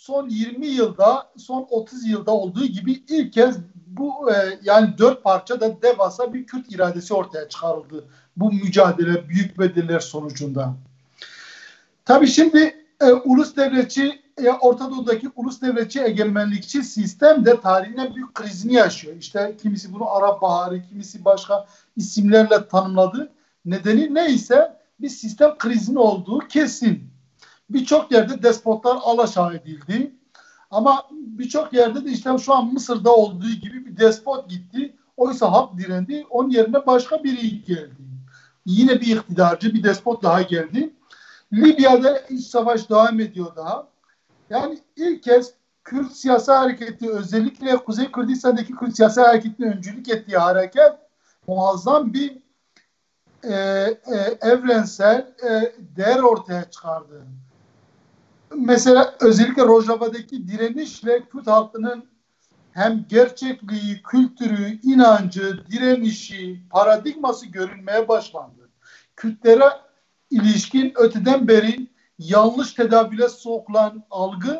son yirmi yılda, son otuz yılda olduğu gibi ilk kez bu e, yani dört parçada devasa bir Kürt iradesi ortaya çıkarıldı. Bu mücadele, büyük bedeller sonucunda. Tabii şimdi e, ulus devletçi, e, Orta Doğu'daki ulus devletçi egemenlikçi sistem de tarihine büyük krizini yaşıyor. İşte kimisi bunu Arap Baharı, kimisi başka isimlerle tanımladı. Nedeni neyse bir sistem krizinin olduğu kesin. Birçok yerde despotlar alaşağı edildi. Ama birçok yerde de işte şu an Mısır'da olduğu gibi bir despot gitti. Oysa halk direndi. Onun yerine başka biri geldi. Yine bir iktidarcı, bir despot daha geldi. Libya'da iç savaş devam ediyor daha. Yani ilk kez Kürt siyasi hareketi, özellikle Kuzey Kürdistan'daki Kürt siyasi hareketinin öncülük ettiği hareket muazzam bir e, e, evrensel e, değer ortaya çıkardı. Mesela özellikle Rojava'daki direnişle Kürt halkının hem gerçekliği, kültürü, inancı, direnişi, paradigması görünmeye başlandı. Kürtlere ilişkin öteden beri yanlış tedavüle sokulan algı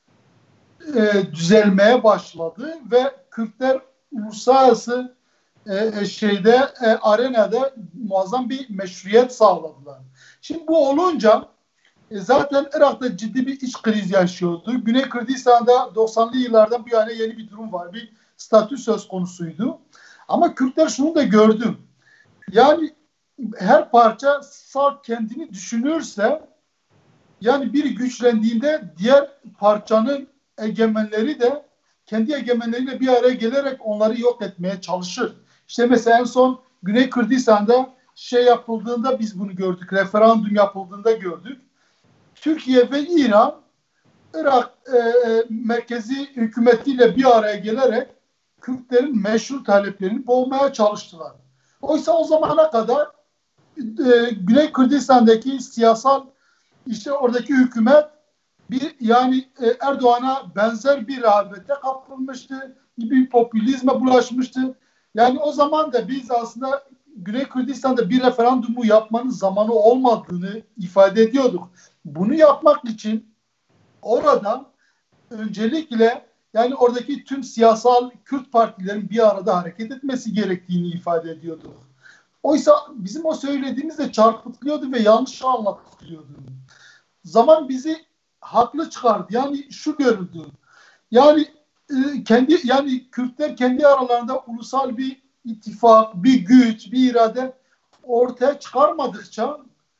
e, düzelmeye başladı ve Kürtler uluslararası e, şeyde e, arenada muazzam bir meşruiyet sağladılar. Şimdi bu olunca e, zaten Irak'ta ciddi bir iç kriz yaşıyordu. Güney Kürdistan'da doksanlı yıllardan bu yana yeni bir durum var. Bir statü söz konusuydu. Ama Kürtler şunu da gördü. Yani her parça sağ kendini düşünürse, yani biri güçlendiğinde diğer parçanın egemenleri de kendi egemenleriyle bir araya gelerek onları yok etmeye çalışır. İşte mesela en son Güney Kürdistan'da şey yapıldığında biz bunu gördük. Referandum yapıldığında gördük. Türkiye ve İran Irak e, merkezi hükümetiyle bir araya gelerek Kürtlerin meşru taleplerini boğmaya çalıştılar. Oysa o zamana kadar e, Güney Kürdistan'daki siyasal işte oradaki hükümet bir yani e, Erdoğan'a benzer bir rağbete kapılmıştı. Bir popülizme bulaşmıştı. Yani o zaman da biz aslında Güney Kürdistan'da bir referandumu yapmanın zamanı olmadığını ifade ediyorduk. Bunu yapmak için orada öncelikle yani oradaki tüm siyasal Kürt partilerin bir arada hareket etmesi gerektiğini ifade ediyorduk. Oysa bizim o söylediğimiz de çarpıtılıyordu ve yanlış anlatılıyordu. Zaman bizi haklı çıkardı. Yani şu görüldü. Yani e, kendi yani Kürtler kendi aralarında ulusal bir ittifak, bir güç, bir irade ortaya çıkarmadıkça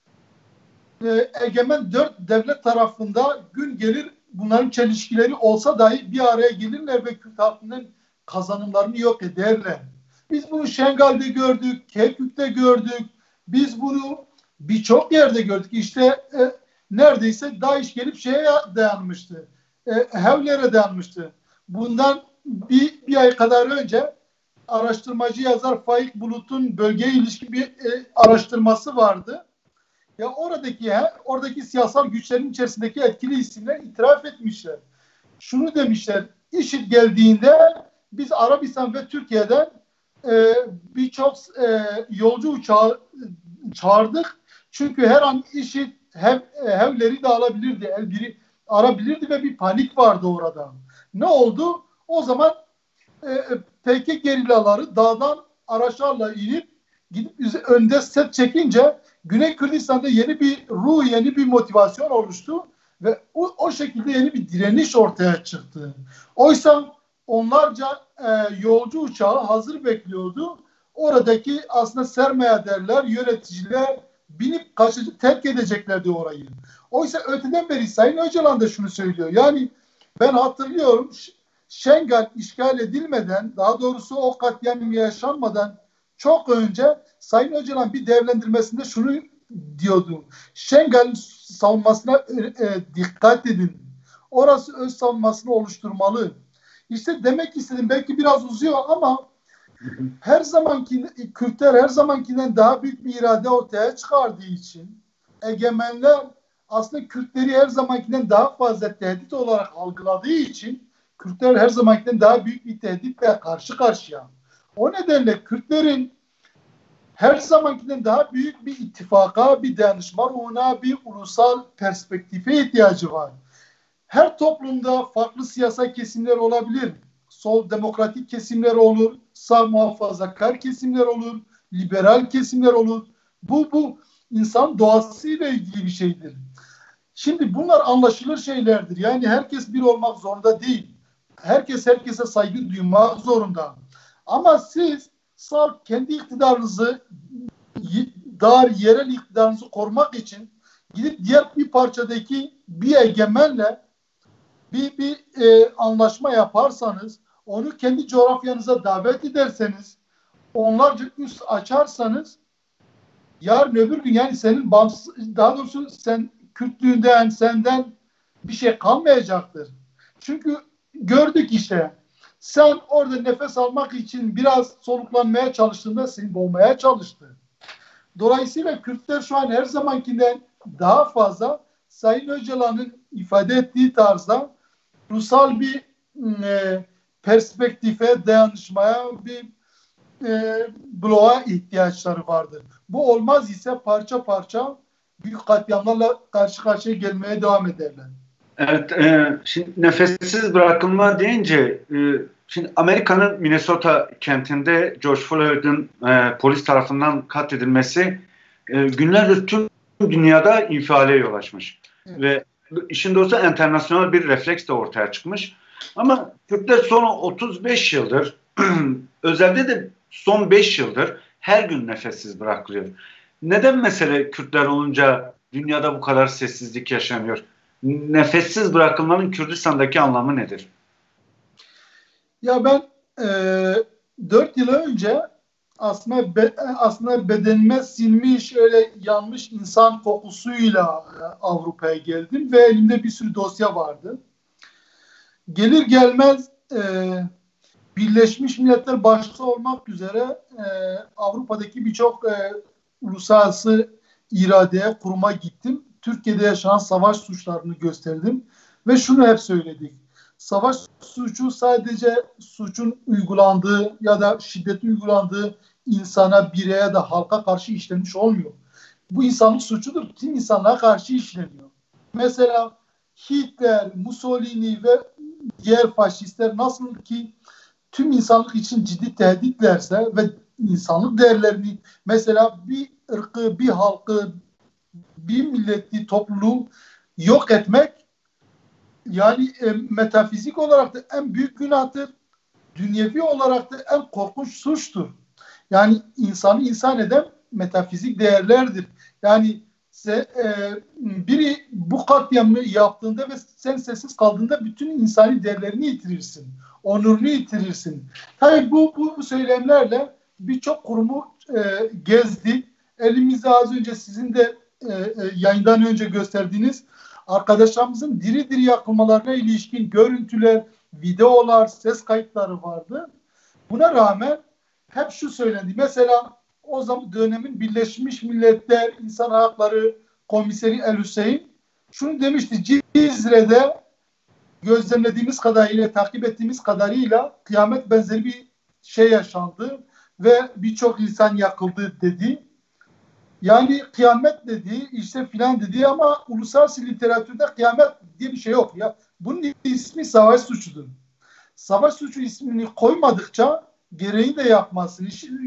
e, egemen dört devlet tarafında gün gelir bunların çelişkileri olsa dahi bir araya gelirler ve Kürt halkının kazanımlarını yok ederler. Biz bunu Şengal'de gördük, Kerkük'te gördük. Biz bunu birçok yerde gördük. İşte e, neredeyse DAEŞ gelip şeye dayanmıştı. E, Hevler'e dayanmıştı. Bundan bir, bir ay kadar önce araştırmacı yazar Faik Bulut'un bölgeye ilişkin bir e, araştırması vardı. Ya oradaki he, oradaki siyasal güçlerin içerisindeki etkili isimler itiraf etmişler. Şunu demişler. IŞİD geldiğinde biz Arabistan ve Türkiye'den e, birçok e, yolcu uçağı çağırdık. Çünkü her an IŞİD hev, hevleri de alabilirdi, elbiri arabilirdi ve bir panik vardı orada. Ne oldu? O zaman e, P K K gerillaları dağdan araçlarla inip gidip önde set çekince Güney Kürdistan'da yeni bir ruh, yeni bir motivasyon oluştu ve o, o şekilde yeni bir direniş ortaya çıktı. Oysa onlarca e, yolcu uçağı hazır bekliyordu. Oradaki aslında sermayedarlar, yöneticiler binip kaçıcı terk edeceklerdi orayı. Oysa öteden beri Sayın Öcalan da şunu söylüyor. Yani ben hatırlıyorum Şengal işgal edilmeden, daha doğrusu o katliam yaşanmadan çok önce Sayın Öcalan bir değerlendirmesinde şunu diyordu. Şengal'in savunmasına e, dikkat edin. Orası öz savunmasını oluşturmalı. İşte demek istedim belki biraz uzuyor ama her zamanki Kürtler her zamankinden daha büyük bir irade ortaya çıkardığı için egemenler aslında Kürtleri her zamankinden daha fazla tehdit olarak algıladığı için Kürtler her zamankinden daha büyük bir tehditle karşı karşıya. O nedenle Kürtlerin her zamankinden daha büyük bir ittifaka, bir dayanışma ruhuna, bir ulusal perspektife ihtiyacı var. Her toplumda farklı siyasal kesimler olabilir. Sol demokratik kesimler olur, sağ muhafazakar kesimler olur, liberal kesimler olur. Bu, bu insan doğasıyla ilgili bir şeydir. Şimdi bunlar anlaşılır şeylerdir. Yani herkes bir olmak zorunda değil. Herkes herkese saygı duymak zorunda. Ama siz sağ kendi iktidarınızı, dar yerel iktidarınızı korumak için gidip diğer bir parçadaki bir egemenle bir, bir e, anlaşma yaparsanız, onu kendi coğrafyanıza davet ederseniz, onlarca üst açarsanız, yarın öbür gün yani senin bağımsız, daha doğrusu sen Kürtlüğünden, senden bir şey kalmayacaktır. Çünkü gördük işte, sen orada nefes almak için biraz soluklanmaya çalıştığında seni boğmaya çalıştı. Dolayısıyla Kürtler şu an her zamankinden daha fazla Sayın Öcalan'ın ifade ettiği tarzda ruhsal bir e, perspektife, dayanışmaya, bir e, bloğa ihtiyaçları vardır. Bu olmaz ise parça parça büyük katliamlarla karşı karşıya gelmeye devam ederler. Evet, e, şimdi nefessiz bırakılma deyince e, şimdi Amerika'nın Minnesota kentinde George Floyd'un e, polis tarafından katledilmesi e, günlerdir tüm dünyada infiale yol açmış. Evet. Ve işin doğrusu internasyonel bir refleks de ortaya çıkmış. Ama Kürtler son otuz beş yıldır özellikle de son beş yıldır her gün nefessiz bırakılıyor. Neden mesele Kürtler olunca dünyada bu kadar sessizlik yaşanıyor? Nefessiz bırakılmanın Kürdistan'daki anlamı nedir? Ya ben e, dört yıl önce aslında be, aslında bedenime sinmiş öyle yanmış insan kokusuyla Avrupa'ya geldim ve elimde bir sürü dosya vardı. Gelir gelmez e, Birleşmiş Milletler başta olmak üzere e, Avrupa'daki birçok e, uluslararası iradeye, kuruma gittim. Türkiye'de yaşanan savaş suçlarını gösterdim ve şunu hep söyledik. Savaş suçu sadece suçun uygulandığı ya da şiddet uygulandığı insana, bireye ya da halka karşı işlenmiş olmuyor. Bu insanlık suçudur. Tüm insanlığa karşı işleniyor. Mesela Hitler, Mussolini ve diğer faşistler nasıl ki tüm insanlık için ciddi tehditlerse ve insanlık değerlerini, mesela bir ırkı, bir halkı, bir milleti, topluluğu yok etmek yani e, metafizik olarak da en büyük günahtır. Dünyevi olarak da en korkunç suçtur. Yani insanı insan eden metafizik değerlerdir. Yani se, e, biri bu katliamı yaptığında ve sen sessiz kaldığında bütün insani değerlerini yitirirsin. Onurunu yitirirsin. Tabii bu, bu, bu söylemlerle birçok kurumu e, gezdik. Elimizde az önce sizin de e, e, yayından önce gösterdiğiniz arkadaşlarımızın diri diri yakılmalarına ilişkin görüntüler, videolar, ses kayıtları vardı. Buna rağmen hep şu söylendi. Mesela o zaman dönemin Birleşmiş Milletler İnsan Hakları Komiseri El Hüseyin şunu demişti: Cizre'de gözlemlediğimiz kadarıyla, takip ettiğimiz kadarıyla kıyamet benzeri bir şey yaşandı ve birçok insan yakıldı dedi. Yani kıyamet dedi, işte filan dedi ama uluslararası literatürde kıyamet diye bir şey yok ya. Bunun ismi savaş suçudur. Savaş suçu ismini koymadıkça gereği de yapmazsın.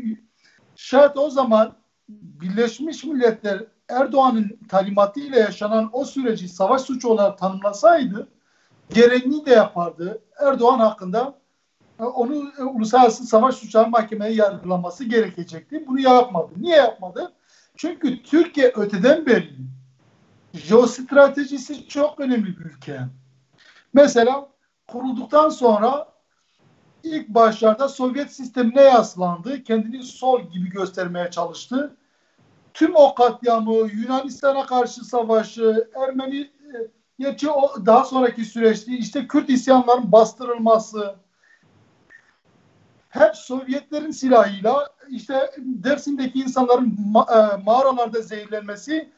Şayet o zaman Birleşmiş Milletler Erdoğan'ın talimatıyla yaşanan o süreci savaş suçu olarak tanımlasaydı gereğini de yapardı. Erdoğan hakkında onu Uluslararası Savaş Suçları Mahkemeye yargılaması gerekecekti. Bunu yapmadı. Niye yapmadı? Çünkü Türkiye öteden beri jeostratejisi çok önemli bir ülke. Mesela kurulduktan sonra ilk başlarda Sovyet sistemine yaslandı. Kendini sol gibi göstermeye çalıştı. Tüm o katliamı, Yunanistan'a karşı savaşı, Ermeni, gerçi o daha sonraki süreçte işte Kürt isyanların bastırılması, hep Sovyetlerin silahıyla, işte Dersim'deki insanların ma- e, mağaralarda zehirlenmesi,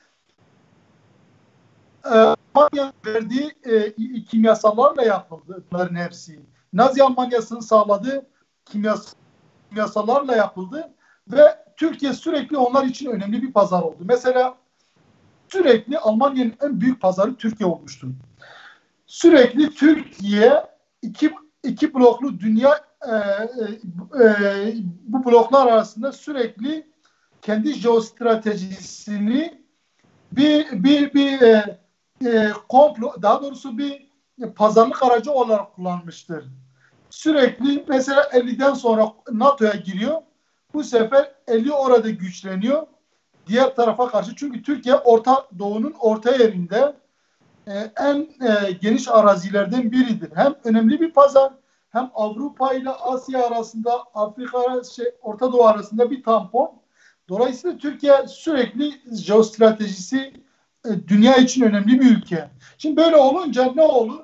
e, Almanya'nın verdiği e, kimyasallarla yapıldı bunların hepsi. Nazi Almanya'sının sağladığı kimyas- kimyasallarla yapıldı ve Türkiye sürekli onlar için önemli bir pazar oldu. Mesela sürekli Almanya'nın en büyük pazarı Türkiye olmuştu. sürekli Türkiye iki, iki bloklu dünya e, e, e, bu bloklar arasında sürekli kendi jeostratejisini bir bir bir e, e, komplo, daha doğrusu bir pazarlık aracı olarak kullanmıştır. Sürekli mesela elliden sonra NATO'ya giriyor. Bu sefer eli orada güçleniyor. Diğer tarafa karşı. Çünkü Türkiye Orta Doğu'nun orta yerinde e, en e, geniş arazilerden biridir. Hem önemli bir pazar, hem Avrupa ile Asya arasında, Afrika, şey, Orta Doğu arasında bir tampon. Dolayısıyla Türkiye sürekli jeostratejisi e, dünya için önemli bir ülke. Şimdi böyle olunca ne olur?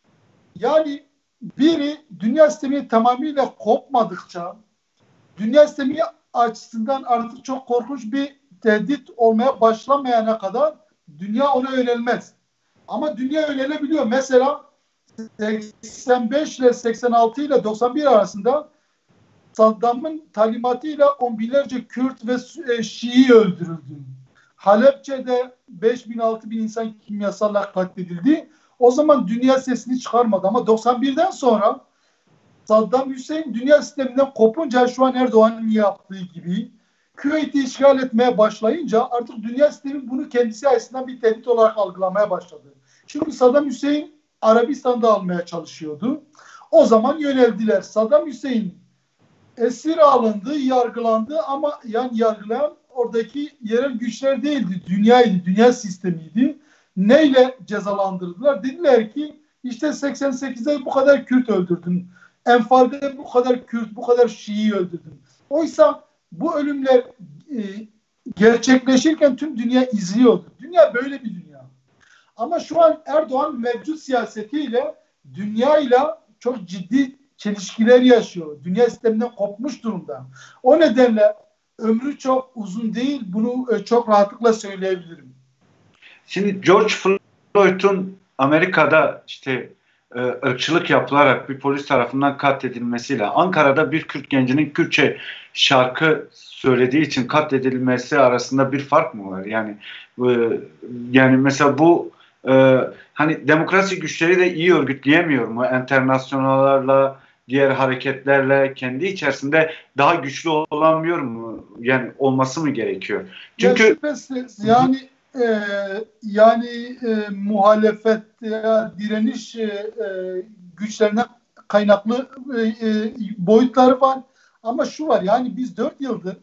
Yani biri dünya sistemi tamamıyla kopmadıkça, dünya sistemi açısından artık çok korkunç bir tehdit olmaya başlamayana kadar dünya ona yönelmez. Ama dünya yönelebiliyor. Mesela seksen beş ile seksen altı ile doksan bir arasında Saddam'ın talimatıyla on binlerce Kürt ve Şii öldürüldü. Halepçe'de beş bin altı bin insan kimyasalla katledildi. O zaman dünya sesini çıkarmadı ama doksan birden sonra Saddam Hüseyin dünya sisteminden kopunca şu an Erdoğan'ın yaptığı gibi Küveyt'i işgal etmeye başlayınca artık dünya sistemi bunu kendisi açısından bir tehdit olarak algılamaya başladı. Çünkü Saddam Hüseyin Arabistan'da almaya çalışıyordu. O zaman yöneldiler. Saddam Hüseyin esir alındı, yargılandı ama yani yargılayan oradaki yerel güçler değildi. Dünyaydı, dünya sistemiydi. Neyle cezalandırdılar? Dediler ki işte seksen sekizde bu kadar Kürt öldürdün. Enfal'de bu kadar Kürt, bu kadar Şii öldürdün. Oysa bu ölümler e, gerçekleşirken tüm dünya izliyordu. Dünya böyle bir dünya. Ama şu an Erdoğan mevcut siyasetiyle dünyayla çok ciddi çelişkiler yaşıyor. Dünya sisteminden kopmuş durumda. O nedenle ömrü çok uzun değil. Bunu e, çok rahatlıkla söyleyebilirim. Şimdi George Floyd'un Amerika'da işte e, ırkçılık yapılarak bir polis tarafından katledilmesiyle Ankara'da bir Kürt gencinin Kürtçe şarkı söylediği için katledilmesi arasında bir fark mı var? Yani e, yani mesela bu e, hani demokrasi güçleri de iyi örgütleyemiyor mu? Enternasyonallarla, diğer hareketlerle kendi içerisinde daha güçlü olamıyor mu? Yani olması mı gerekiyor? Çünkü ya şüphesiz yani e, yani e, muhalefet ya direniş e, e, güçlerine kaynaklı e, e, boyutları var. Ama şu var, yani biz dört yıldır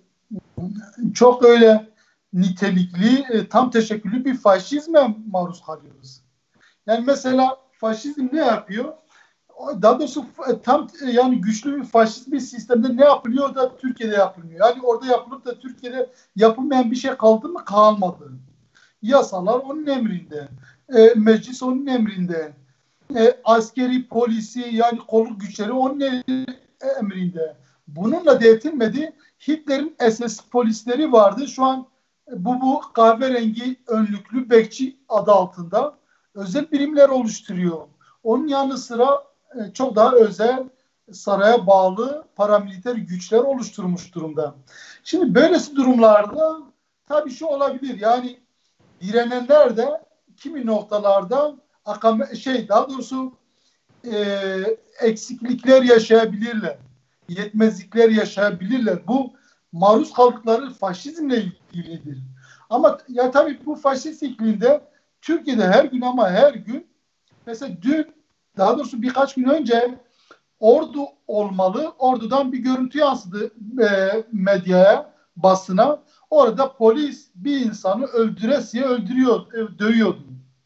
çok öyle nitelikli, e, tam teşekküllü bir faşizme maruz kalıyoruz. Yani mesela faşizm ne yapıyor? Daha doğrusu tam yani güçlü bir faşist bir sistemde ne yapılıyor da Türkiye'de yapılmıyor. Yani orada yapılıp da Türkiye'de yapılmayan bir şey kaldı mı? Kalmadı. Yasalar onun emrinde. E, meclis onun emrinde. E, askeri, polisi yani kolluk güçleri onun emrinde. Bununla da yetinmedi. Hitler'in S S polisleri vardı. Şu an bu bu kahverengi önlüklü bekçi adı altında özel birimler oluşturuyor. Onun yanı sıra e, çok daha özel saraya bağlı paramiliter güçler oluşturmuş durumda. Şimdi böylesi durumlarda tabii şu olabilir. Yani direnenler de kimi noktalarda akame, şey daha doğrusu e, eksiklikler yaşayabilirler. Yetmezlikler yaşayabilirler. Bu maruz kaldıkları faşizmle ilgilidir. Ama ya tabii bu faşist iklimde Türkiye'de her gün ama her gün mesela dün daha doğrusu birkaç gün önce ordu olmalı. Ordudan bir görüntü yansıdı e, medyaya, basına. Orada polis bir insanı öldüresiye öldürüyor, e, dövüyordu.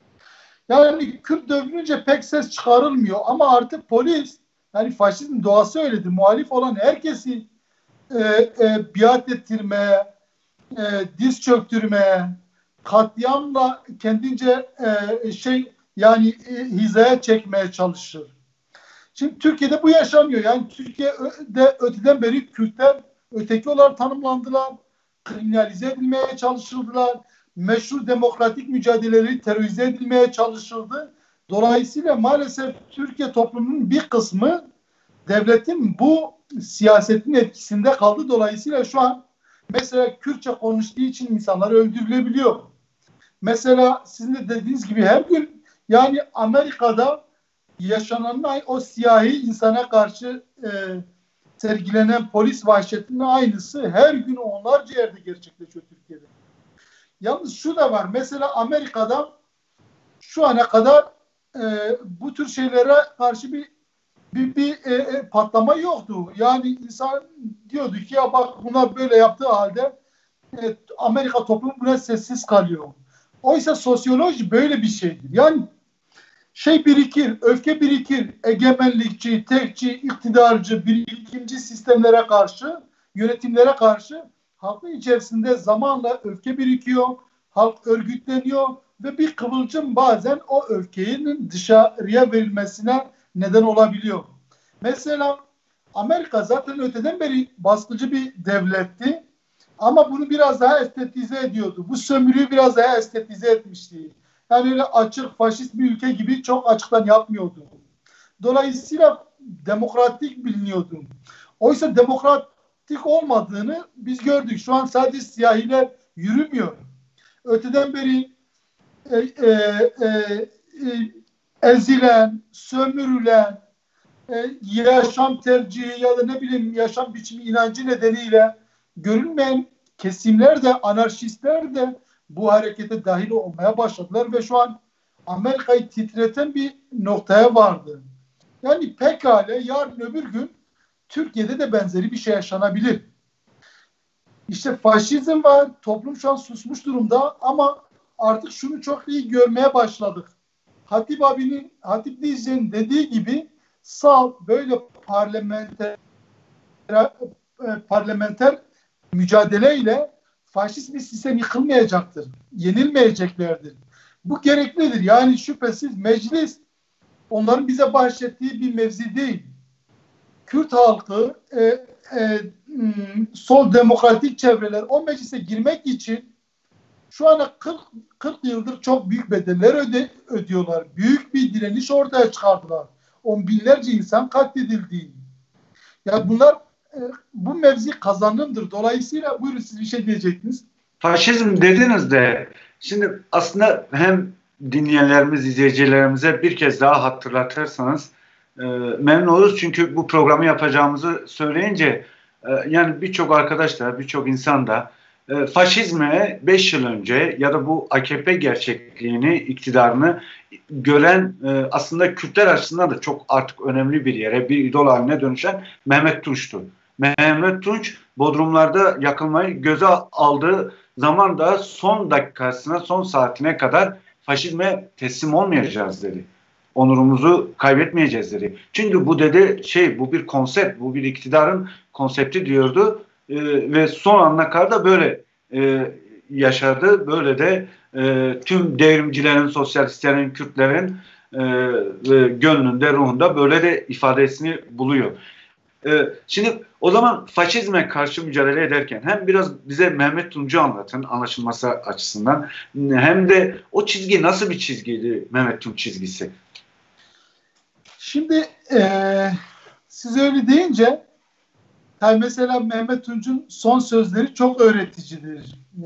Yani Kürt dövülünce pek ses çıkarılmıyor ama artık polis, yani faşizm doğası öyledir. Muhalif olan herkesi e, e, biat ettirmeye, e, diz çöktürmeye, katliamla kendince e, şey yani e, hizaya çekmeye çalışır. Şimdi Türkiye'de bu yaşanıyor. Yani Türkiye'de öteden beri Kürtler öteki olarak tanımlandılar, kriminalize edilmeye çalışıldılar. Meşhur demokratik mücadeleleri terörize edilmeye çalışıldı. Dolayısıyla maalesef Türkiye toplumunun bir kısmı devletin bu siyasetin etkisinde kaldı. Dolayısıyla şu an mesela Kürtçe konuştuğu için insanlar öldürülebiliyor. Mesela sizin de dediğiniz gibi her gün Yani Amerika'da yaşanan o siyahi insana karşı e, sergilenen polis vahşetinin aynısı her gün onlarca yerde gerçekleşiyor Türkiye'de. Yalnız şu da var. Mesela Amerika'da şu ana kadar e, bu tür şeylere karşı bir bir, bir e, e, patlama yoktu. Yani insan diyordu ki ya bak bunlar böyle yaptığı halde e, Amerika toplumu buna sessiz kalıyor. Oysa sosyoloji böyle bir şeydir. Yani şey birikir, öfke birikir, egemenlikçi, tekçi, iktidarcı, birikimci sistemlere karşı, yönetimlere karşı halkın içerisinde zamanla öfke birikiyor, halk örgütleniyor ve bir kıvılcım bazen o öfkenin dışarıya verilmesine neden olabiliyor. Mesela Amerika zaten öteden beri baskıcı bir devletti ama bunu biraz daha estetize ediyordu. Bu sömürüyü biraz daha estetize etmişti. Yani öyle açık faşist bir ülke gibi çok açıktan yapmıyordu. Dolayısıyla demokratik biliniyordu. Oysa demokratik olmadığını biz gördük. Şu an sadece siyahiler yürümüyor. Öteden beri e, e, e, e, ezilen, sömürülen, e, yaşam tercihi ya da ne bileyim yaşam biçimi inancı nedeniyle görünmeyen kesimler de, anarşistler de bu harekete dahil olmaya başladılar ve şu an Amerika'yı titreten bir noktaya vardı. Yani pekala yarın öbür gün Türkiye'de de benzeri bir şey yaşanabilir. İşte faşizm var, toplum şu an susmuş durumda ama artık şunu çok iyi görmeye başladık. Hatip abinin, Hatip Dicle'nin dediği gibi sağ böyle parlamenter parlamenter mücadeleyle faşist bir sistem yıkılmayacaktır. Yenilmeyeceklerdir. Bu gereklidir. Yani şüphesiz meclis onların bize bahşettiği bir mevzi değil. Kürt halkı e, e, sol demokratik çevreler o meclise girmek için şu ana kırk, kırk yıldır çok büyük bedeller öde, ödüyorlar. Büyük bir direniş ortaya çıkardılar. On binlerce insan katledildi. Ya bunlar e, bu mevzi kazanımdır. Dolayısıyla buyurun siz bir şey diyecektiniz. Faşizm dediniz de şimdi aslında hem dinleyenlerimiz, izleyicilerimize bir kez daha hatırlatırsanız e, memnun oluruz. Çünkü bu programı yapacağımızı söyleyince e, yani birçok arkadaş da birçok insan da e, faşizme beş yıl önce ya da bu A K P gerçekliğini, iktidarını gören e, aslında Kürtler açısından da çok artık önemli bir yere, bir idol haline dönüşen Mehmet Tunç'tu. Mehmet Tunç Bodrumlarda yakılmayı göze aldığı zaman da son dakikasına, son saatine kadar faşizme teslim olmayacağız dedi. Onurumuzu kaybetmeyeceğiz dedi. Çünkü bu dedi şey, bu bir konsept, bu bir iktidarın konsepti diyordu e, ve son ana kadar da böyle e, yaşadı. Böyle de e, tüm devrimcilerin, sosyalistlerin, Kürtlerin e, e, gönlünde, ruhunda böyle de ifadesini buluyor. Ee, şimdi o zaman faşizme karşı mücadele ederken hem biraz bize Mehmet Tunç'u anlatın anlaşılması açısından, hem de o çizgi nasıl bir çizgiydi, Mehmet Tunç çizgisi? Şimdi ee, siz öyle deyince tabii mesela Mehmet Tunç'un son sözleri çok öğreticidir. E,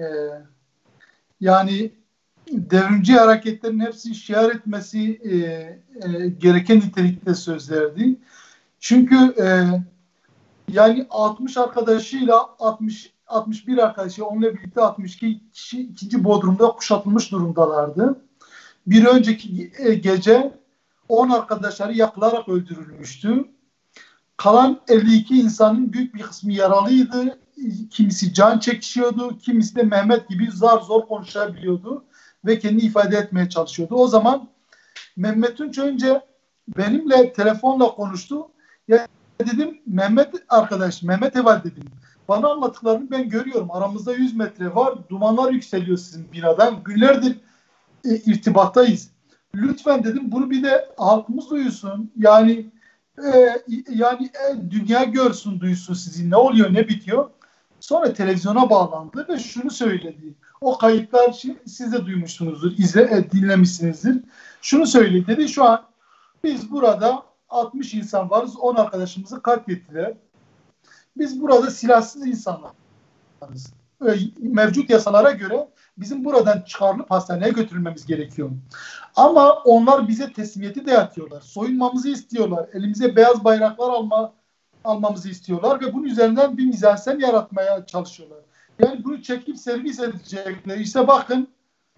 yani devrimci hareketlerin hepsini şiar etmesi e, e, gereken nitelikte sözlerdi. Çünkü e, yani altmış arkadaşıyla altmış altmış bir arkadaşı onunla birlikte altmış iki kişi ikinci Bodrum'da kuşatılmış durumdalardı. Bir önceki gece on arkadaşları yakılarak öldürülmüştü. Kalan elli iki insanın büyük bir kısmı yaralıydı. Kimisi can çekişiyordu, kimisi de Mehmet gibi zar zor konuşabiliyordu ve kendini ifade etmeye çalışıyordu. O zaman Mehmet Tunç önce benimle telefonla konuştu. Ya dedim Mehmet arkadaş, Mehmet Eval dedim. Bana anlattıklarını ben görüyorum. Aramızda yüz metre var. Dumanlar yükseliyor sizin binadan. Günlerdir e, irtibattayız. Lütfen dedim bunu bir de halkımız duysun. Yani e, yani e, dünya görsün, duysun sizi. Ne oluyor, ne bitiyor. Sonra televizyona bağlandı ve şunu söyledi. O kayıtlar siz de duymuşsunuzdur, izle, e, dinlemişsinizdir. Şunu söyledi dedi. Şu an biz burada altmış insan varız. on arkadaşımızı katlettiler. Biz burada silahsız insanlarız. Mevcut yasalara göre bizim buradan çıkarılıp hastaneye götürülmemiz gerekiyor. Ama onlar bize teslimiyeti dayatıyorlar. Soyunmamızı istiyorlar. Elimize beyaz bayraklar alma, almamızı istiyorlar ve bunun üzerinden bir mizansen yaratmaya çalışıyorlar. Yani bunu çekip servis edecekler. İşte bakın,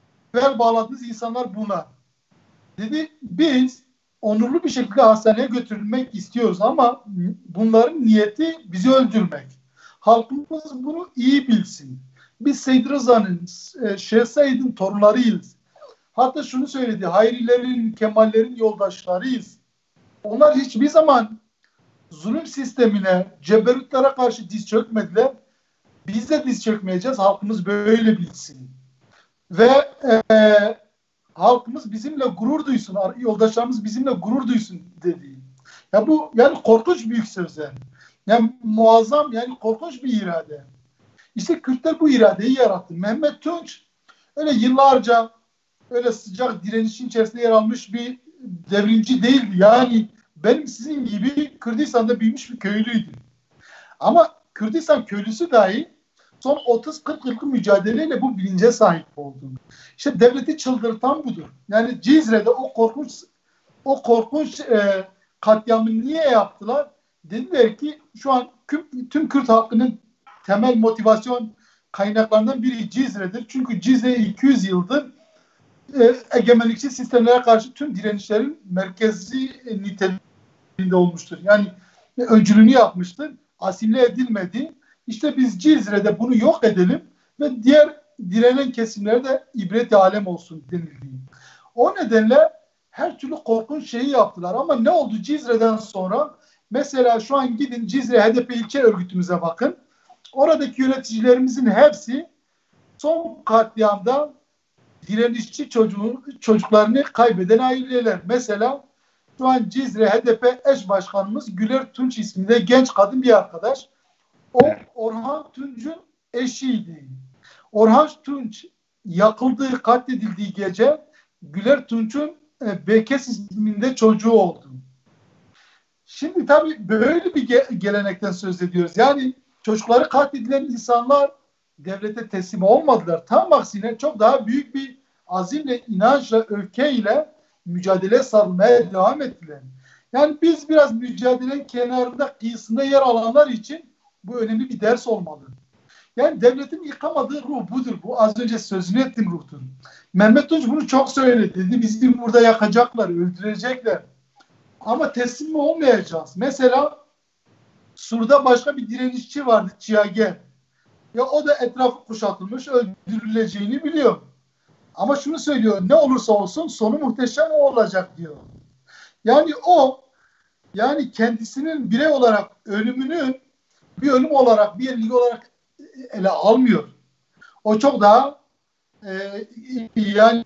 bel bağladığınız insanlar bunlar. Dedi biz onurlu bir şekilde hastaneye götürülmek istiyoruz ama bunların niyeti bizi öldürmek. Halkımız bunu iyi bilsin. Biz Seyyid Rıza'nın, Şeyh Said'in torunlarıyız. Hatta şunu söyledi, Hayrilerin, Kemallerin yoldaşlarıyız. Onlar hiçbir zaman zulüm sistemine, ceberrutlere karşı diz çökmediler. Biz de diz çökmeyeceğiz, halkımız böyle bilsin. Ve e, halkımız bizimle gurur duysun, yoldaşlarımız bizimle gurur duysun dedi. Ya bu yani korkunç büyük sözler. Yani muazzam, yani korkunç bir irade. İşte Kürtler bu iradeyi yarattı. Mehmet Tunç öyle yıllarca öyle sıcak direnişin içerisinde yer almış bir devrimci değildi. Yani benim sizin gibi Kürdistan'da büyümüş bir köylüydü. Ama Kürdistan köylüsü dahi son otuz kırk yıllık mücadeleyle bu bilince sahip oldu. İşte devleti çıldırtan budur. Yani Cizre'de o korkunç o korkunç e, katliamı niye yaptılar? Dediler ki şu an tüm, tüm Kürt halkının temel motivasyon kaynaklarından biri Cizre'dir. Çünkü Cizre iki yüz yıldır e, egemenlikçi sistemlere karşı tüm direnişlerin merkezi e, niteliğinde olmuştur. Yani e, öncülüğünü yapmıştır. Asimile edilmedi. İşte biz Cizre'de bunu yok edelim ve diğer direnen kesimlere de ibret-i alem olsun denildi. O nedenle her türlü korkunç şeyi yaptılar. Ama ne oldu Cizre'den sonra? Mesela şu an gidin Cizre H D P ilçe örgütümüze bakın. Oradaki yöneticilerimizin hepsi son katliamda direnişçi çocuğun, çocuklarını kaybeden aileler. Mesela şu an Cizre H D P eş başkanımız Güler Tunç isminde genç kadın bir arkadaş. O Orhan Tunç'un eşiydi. Orhan Tunç yakıldığı, katledildiği gece Güler Tunç'un e, Bekes isminde çocuğu oldu. Şimdi tabii böyle bir ge- gelenekten söz ediyoruz. Yani çocukları katledilen insanlar devlete teslim olmadılar. Tam aksine çok daha büyük bir azimle, inançla, öfkeyle mücadele sarılmaya devam ettiler. Yani biz biraz mücadelenin kenarında, kıyısında yer alanlar için bu önemli bir ders olmalı. Yani devletin yıkamadığı ruh budur. Bu az önce sözünü ettiğim ruhtur. Mehmet Tunç bunu çok söyledi. Dedi, bizi burada yakacaklar, öldürecekler. Ama teslim olmayacağız. Mesela Sur'da başka bir direnişçi vardı, Çiyagel. Ya o da etrafı kuşatılmış, öldürüleceğini biliyor. Ama şunu söylüyor, ne olursa olsun sonu muhteşem olacak diyor. Yani o, yani kendisinin birey olarak ölümünü bir ölüm olarak, bir yenilgi olarak ele almıyor. O çok daha e, yani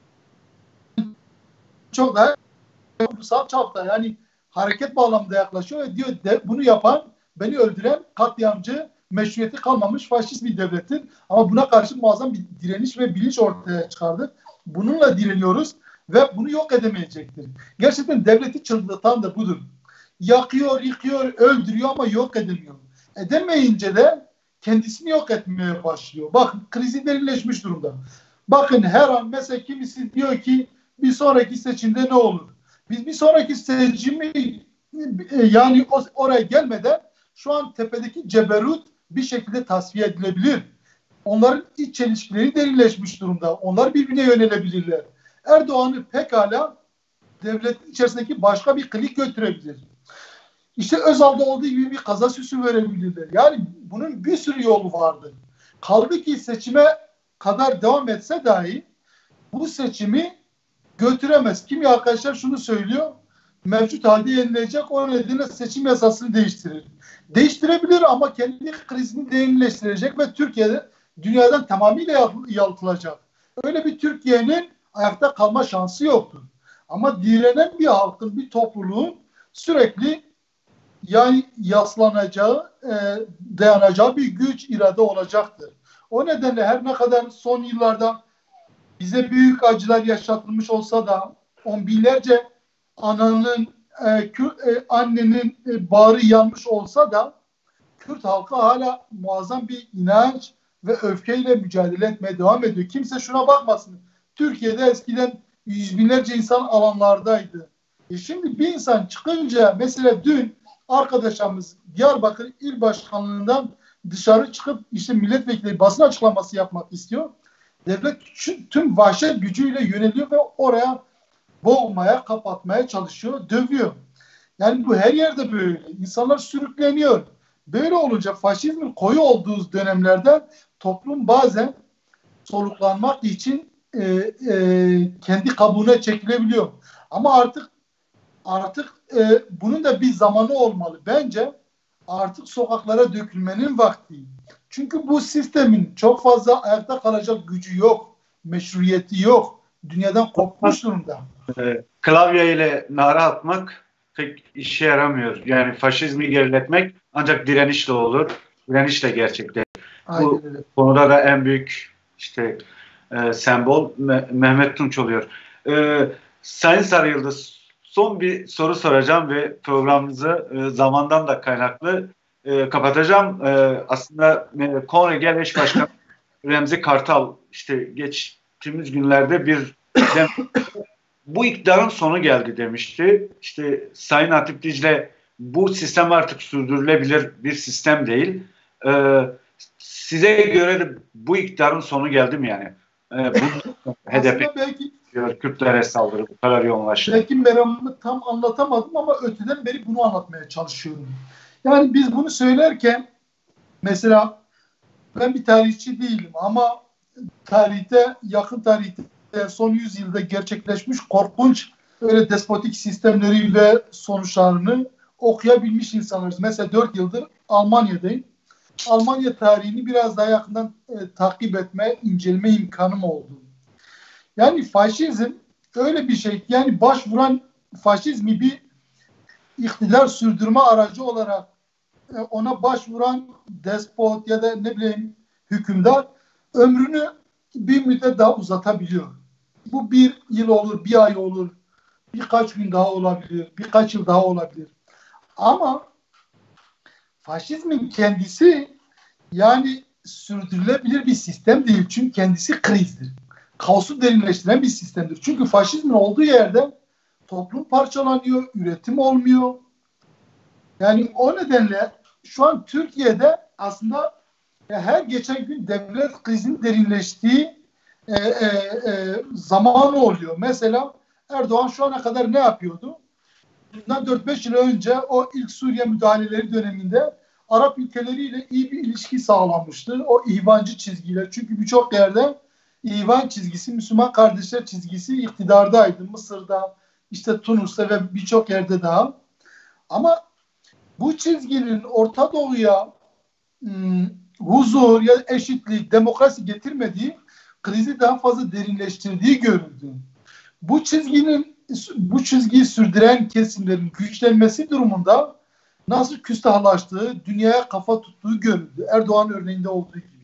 çok daha kutsal çapta, yani hareket bağlamında yaklaşıyor ve diyor de, bunu yapan, beni öldüren katliamcı, meşruiyeti kalmamış faşist bir devlettir. Ama buna karşı muazzam bir direniş ve bilinç ortaya çıkardı. Bununla direniyoruz ve bunu yok edemeyecektir. Gerçekten devleti çıldırtan da budur. Yakıyor, yıkıyor, öldürüyor ama yok edemiyor. Edemeyince de kendisini yok etmeye başlıyor. Bakın krizi derinleşmiş durumda. Bakın her an mesela kimisi diyor ki bir sonraki seçimde ne olur? Biz bir sonraki seçimi yani oraya gelmeden şu an tepedeki ceberut bir şekilde tasfiye edilebilir. Onların iç çelişkileri derinleşmiş durumda. Onlar birbirine yönelebilirler. Erdoğan'ı pekala devletin içerisindeki başka bir klik götürebilir. İşte Özal'da olduğu gibi bir kaza süsü verebilirler. Yani bunun bir sürü yolu vardı. Kaldı ki seçime kadar devam etse dahi bu seçimi götüremez. Kimi arkadaşlar şunu söylüyor, mevcut halde yenilecek, o nedenle seçim yasasını değiştirir. Değiştirebilir ama kendi krizini derinleştirecek ve Türkiye'de dünyadan tamamıyla yalıtılacak. Öyle bir Türkiye'nin ayakta kalma şansı yoktur. Ama direnen bir halkın, bir topluluğun sürekli yani yaslanacağı, e, dayanacağı bir güç, irade olacaktır. O nedenle her ne kadar son yıllarda bize büyük acılar yaşatılmış olsa da on binlerce ananın, e, Kürt, e, annenin e, bağrı yanmış olsa da Kürt halkı hala muazzam bir inanç ve öfkeyle mücadele etmeye devam ediyor. Kimse şuna bakmasın. Türkiye'de eskiden yüz binlerce insan alanlardaydı. E şimdi bir insan çıkınca, mesela dün arkadaşımız Diyarbakır İl Başkanlığı'ndan dışarı çıkıp işte milletvekili basın açıklaması yapmak istiyor. Devlet tüm vahşet gücüyle yöneliyor ve oraya boğmaya, kapatmaya çalışıyor, dövüyor. Yani bu her yerde böyle. İnsanlar sürükleniyor. Böyle olunca faşizmin koyu olduğu dönemlerde toplum bazen soluklanmak için e, e, kendi kabuğuna çekilebiliyor. Ama artık artık e, bunun da bir zamanı olmalı. Bence artık sokaklara dökülmenin vakti. Çünkü bu sistemin çok fazla ayakta kalacak gücü yok. Meşruiyeti yok. Dünyadan kopmuş durumda. E, klavye ile nara atmak pek işe yaramıyor. Yani faşizmi geriletmek ancak direnişle olur. Direnişle gerçekleşir. Bu konuda da en büyük işte e, sembol Me- Mehmet Tunç oluyor. E, Sayın Sarıyıldız, son bir soru soracağım ve programımızı e, zamandan da kaynaklı e, kapatacağım. E, aslında e, Kongre Eş Başkanı Remzi Kartal işte geçtiğimiz günlerde bir bu iktidarın sonu geldi demişti. İşte Sayın Hatip Dicle bu sistem artık sürdürülebilir bir sistem değil. Ee, size göre de bu iktidarın sonu geldi mi yani? Ee, bu H D P belki diyor, Kürtlere saldırı bu kadar yoğunlaştı. Belki meramımı tam anlatamadım ama öteden beri bunu anlatmaya çalışıyorum. Yani biz bunu söylerken mesela ben bir tarihçi değilim ama tarihte, yakın tarihte son yüz yılda gerçekleşmiş korkunç öyle despotik sistemleri ve sonuçlarını okuyabilmiş insanlarız. Mesela dört yıldır Almanya'dayım. Almanya tarihini biraz daha yakından e, takip etme, inceleme imkanım oldu. Yani faşizm öyle bir şey. Yani başvuran faşizmi bir iktidar sürdürme aracı olarak e, ona başvuran despot ya da ne bileyim hükümdar ömrünü bir müddet daha uzatabiliyor. Bu bir yıl olur, bir ay olur, birkaç gün daha olabilir, birkaç yıl daha olabilir. Ama faşizmin kendisi yani sürdürülebilir bir sistem değil. Çünkü kendisi krizdir. Kaosu derinleştiren bir sistemdir. Çünkü faşizmin olduğu yerde toplum parçalanıyor, üretim olmuyor. Yani o nedenle şu an Türkiye'de aslında her geçen gün devlet krizinin derinleştiği e, e, e, zaman oluyor. Mesela Erdoğan şu ana kadar ne yapıyordu? Bundan dört beş yıl önce o ilk Suriye müdahaleleri döneminde Arap ülkeleriyle iyi bir ilişki sağlanmıştı. O ihvancı çizgiler. Çünkü birçok yerde ihvan çizgisi, Müslüman kardeşler çizgisi iktidardaydı. Mısır'da, işte Tunus'ta ve birçok yerde daha. Ama bu çizginin Orta Doğu'ya ım, huzur ya eşitlik, demokrasi getirmediği, krizi daha fazla derinleştirdiği görüldü. Bu çizginin bu çizgiyi sürdüren kesimlerin güçlenmesi durumunda nasıl küstahlaştığı, dünyaya kafa tuttuğu görüldü. Erdoğan örneğinde olduğu gibi.